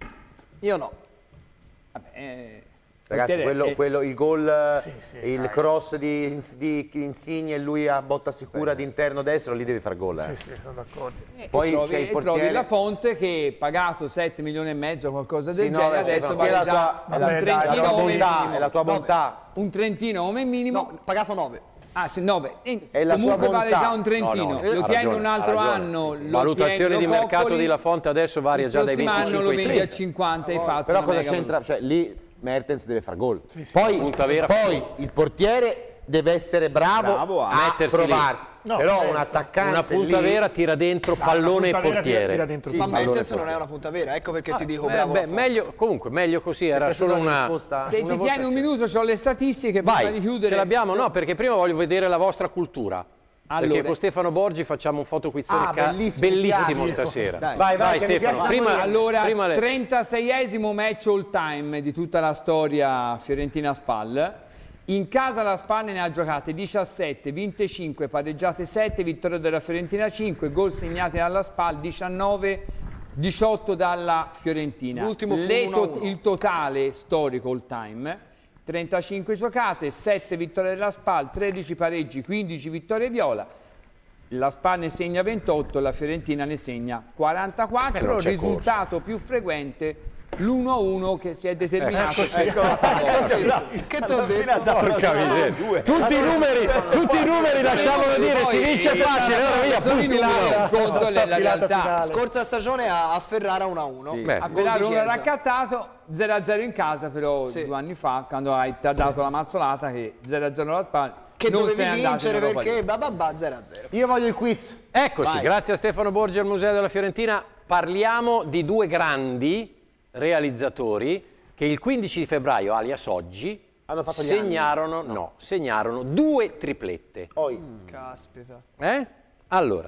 Io no. Vabbè, eh, Ragazzi, portiere quello, è- quello- il gol, Sì, sì, il dai. cross di, di Insigne e lui a botta sicura di interno destro, lì devi far gol. Eh. Sì, sì, sono d'accordo. E Poi trovi, c'è il e trovi portiere- la fonte che pagato sette milioni e mezzo qualcosa del Sì, no, genere, adesso adesso no, vale è la già tua- è la- un è la trentino tua come bontà, minimo. è la tua bontà. Un trentino come minimo. No, pagato nove. Ah, sì, nove. E È la comunque tua vale bontà. già un trentino. No, no, lo ha tieni ragione, un ha altro ragione, anno. sì, sì. lo Valutazione tieni, di lo mercato coccoli, di La Fonte adesso varia il già dai prossimo anno lo venticinque ai vendi a trenta. cinquanta e hai fatto Però una cosa mega c'entra? Cioè lì Mertens deve far gol. sì. Poi, Punta vera. poi il portiere deve essere bravo, Bravo a a mettersi lì. provare. No, Però certo. un attaccante Una punta lì- vera tira dentro pallone e La punta vera portiere. tira dentro Ma tutto. Mertens non è una punta vera, ecco perché ti dico Eh, bravo. beh, la Fonte. meglio, comunque meglio così, era Questa solo è una una... risposta- Se una ti tieni un minuto, ho le statistiche prima Vai, di chiudere. ce l'abbiamo? No, perché prima voglio vedere la vostra cultura. Allora. Perché con Stefano Borgi facciamo un fotoquizzone Ah, ca- bellissimo, bellissimo mi piace. stasera. Dai. Vai, vai, che mi Stefano, piace prima, Allora, prima le- trentaseiesimo match all time di tutta la storia Fiorentina-Spal. In casa la Spal ne ha giocate diciassette, vinte cinque, pareggiate sette, vittoria della Fiorentina cinque, gol segnati dalla Spal diciannove, diciotto dalla Fiorentina. L'ultimo fu Le uno a to- uno. il totale storico all time, trentacinque giocate, sette vittorie della Spal, tredici pareggi, quindici vittorie viola. La Spal ne segna ventotto, la Fiorentina ne segna Eh, quarantaquattro, non c'è risultato più frequente l'uno a uno che si è determinato. Ecco, Che ti ho detto? Porca miseria. Tutti i numeri, tutti i numeri lasciamolo dire, si vince facile, ora via, sono i punti, numeri, uno. il conto è la Filata realtà. finale. Scorsa stagione a, a Ferrara uno a uno. Beh, A Gol di Ferrara uno Chiesa. raccattato, zero a zero in casa però Sì. due anni fa, quando hai ti ha dato la mazzolata che zero a zero alla Spal. Che non dovevi sei andato in vincere Europa perché League. bababà zero a zero. Io voglio il quiz. Eccoci, Vai. grazie a Stefano Borgi al Museo della Fiorentina. Parliamo di due grandi realizzatori che il quindici di febbraio, alias oggi, Hanno fatto gli segnarono, no, segnarono due triplette. Poi, Caspita. Eh? Allora,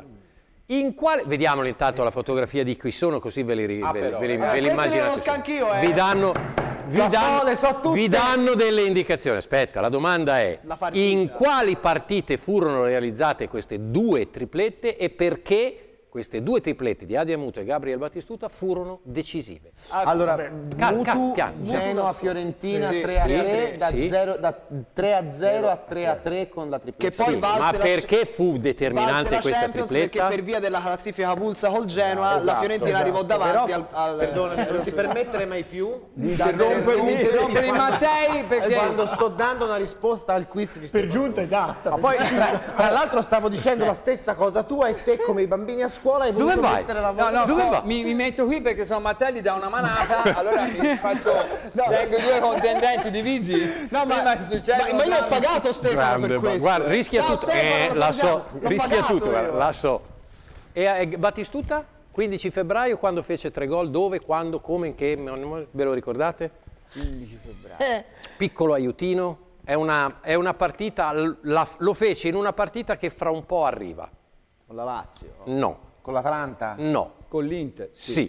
in quale... Vediamolo intanto la fotografia di chi sono, così ve li, ri- Ah, ve, li- però, ve li- eh. ve li Eh, questo immaginate. lo scanchio, eh. Vi danno... Vi La so, danno, le so tutte. vi danno delle indicazioni. Aspetta, la domanda è: La partita. in quali partite furono realizzate queste due triplette e perché queste due triplette di Adi Amuto e Gabriel Battistuta furono decisive? allora, Ca- Mutu, ca- piano. Genoa, Fiorentina, Sì, tre a sì, tre, sì, da, sì. zero- da tre a zero a tre a tre con la tripletta. Che poi Sì, valse ma la- perché fu Valse determinante la questa Champions tripletta? perché per via della classifica avulsa col Genoa la Esatto, Fiorentina esatto. arrivò davanti Però, al, al perdonami, non ti permettere mai più di Interrompere interrompere i Mattei perché quando sto dando una risposta al quiz di Per Stefano. giunta esatta. Ma poi, tra, tra l'altro, stavo dicendo la stessa cosa tua e te, come i bambini a scuola, hai Dove voluto vai? mettere la No, no, Dove sto- va? mi, mi metto qui perché sono Mattelli da una manata, allora mi faccio tengo i due contendenti divisi. No, ma, Prima è successo ma, ma io ho un- pagato Stefano Grande, per ma questo. guarda, rischia Ciao, tutto. Stefano, Eh, lo la sappiamo. so, L'ho rischia pagato tutto, io. guarda, la so. E eh, Battistuta? quindici febbraio, quando fece tre gol, dove, quando, come, in che, ve lo ricordate? quindici febbraio. Eh, Piccolo aiutino, è una, è una partita, la- lo fece in una partita che fra un po' arriva. Con la Lazio. No, con l'Atalanta. no, Con l'Inter. sì.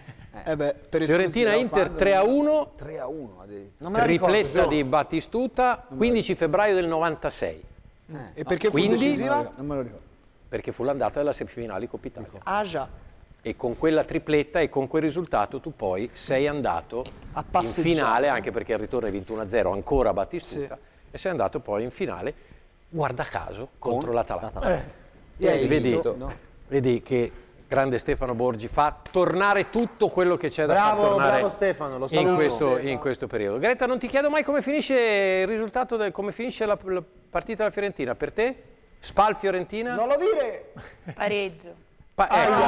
eh beh, per Fiorentina esclusione. Inter tre a uno, tre a uno addirittura. Non me la ricordo, tripletta Gio. di Battistuta, quindici febbraio del novantasei, E perché fu Quindi- decisiva? Non me lo ricordo. perché fu l'andata della semifinale Coppa Italia. Ah già. e con quella tripletta e con quel risultato tu poi sei andato A in finale, anche perché il ritorno è vinto uno a zero ancora a Battistuta, sì. E sei andato poi in finale, guarda caso, con contro l'Atalanta. Eh. Eh, vedi, vinto, no? vedi che grande Stefano Borgi fa tornare tutto quello che c'è da bravo, far tornare bravo Stefano, lo in questo, in questo periodo. Greta, non ti chiedo mai come finisce il risultato, del, come finisce la, la partita della Fiorentina, per te? Spal Fiorentina? Non lo dire! Pareggio. Pa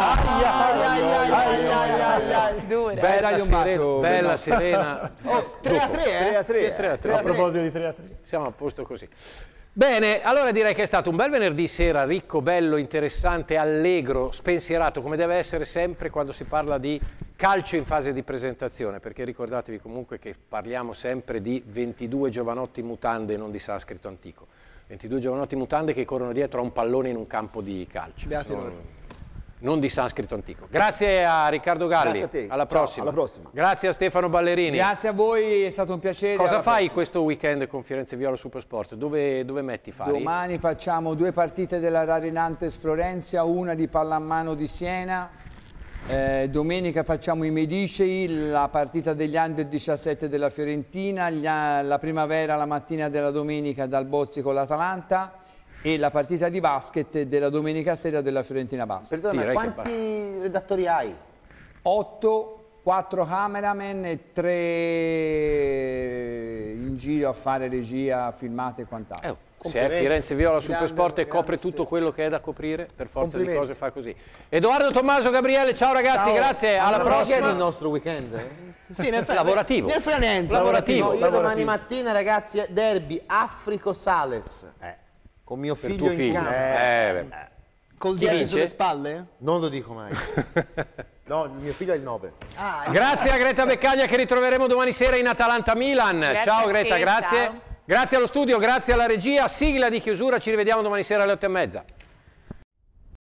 Dura. Bella Serena, bella Serena. Oh, tre a tre, eh? tre a tre. Sì, tre a tre. A proposito di tre a tre. Siamo a posto così. Bene, allora direi che è stato un bel venerdì sera, ricco, bello, interessante, allegro, spensierato, come deve essere sempre quando si parla di calcio in fase di presentazione, perché ricordatevi comunque che parliamo sempre di ventidue giovanotti in mutande e non di sanscrito antico. ventidue giovanotti in mutande che corrono dietro a un pallone in un campo di calcio. Non, non di sanscrito antico. Grazie a Riccardo Galli. Grazie a te. Alla Ciao, prossima. alla prossima. Grazie a Stefano Ballerini. Grazie a voi, è stato un piacere. Cosa Alla fai prossima. questo weekend con Firenze Viola Supersport? Dove, dove metti Fari? Domani facciamo due partite della Rarinantes Florentia, una di pallamano di Siena. Eh, domenica facciamo i Medicei, la partita degli under diciassette della Fiorentina, gli, la primavera la mattina della domenica dal Bozzi con l'Atalanta e la partita di basket della domenica sera della Fiorentina Basket. Perdona, quanti redattori hai? otto, quattro cameraman e tre in giro a fare regia, filmate e quant'altro. Eh, se è Firenze Viola Supersport e copre tutto quello che è da coprire, per forza di cose fa così. Edoardo, Tommaso, Gabriele, ciao ragazzi, Ciao. grazie, alla Allora, prossima. Che è il nostro weekend? Sì, nel fre- lavorativo. Nel frega niente. Lavorativo. No, io domani mattina, ragazzi, è derby Africo Sales. Eh. Con mio Per figlio tuo in figlio. campo. Eh, Eh. Col Chi dieci vince? sulle spalle? Non lo dico mai. No, il mio figlio è il nove. Ah, Grazie a Greta Beccaglia che ritroveremo domani sera in Atalanta Milan. Grazie ciao a Greta, te, grazie. ciao. Grazie allo studio, grazie alla regia. Sigla di chiusura, ci rivediamo domani sera alle otto e mezza.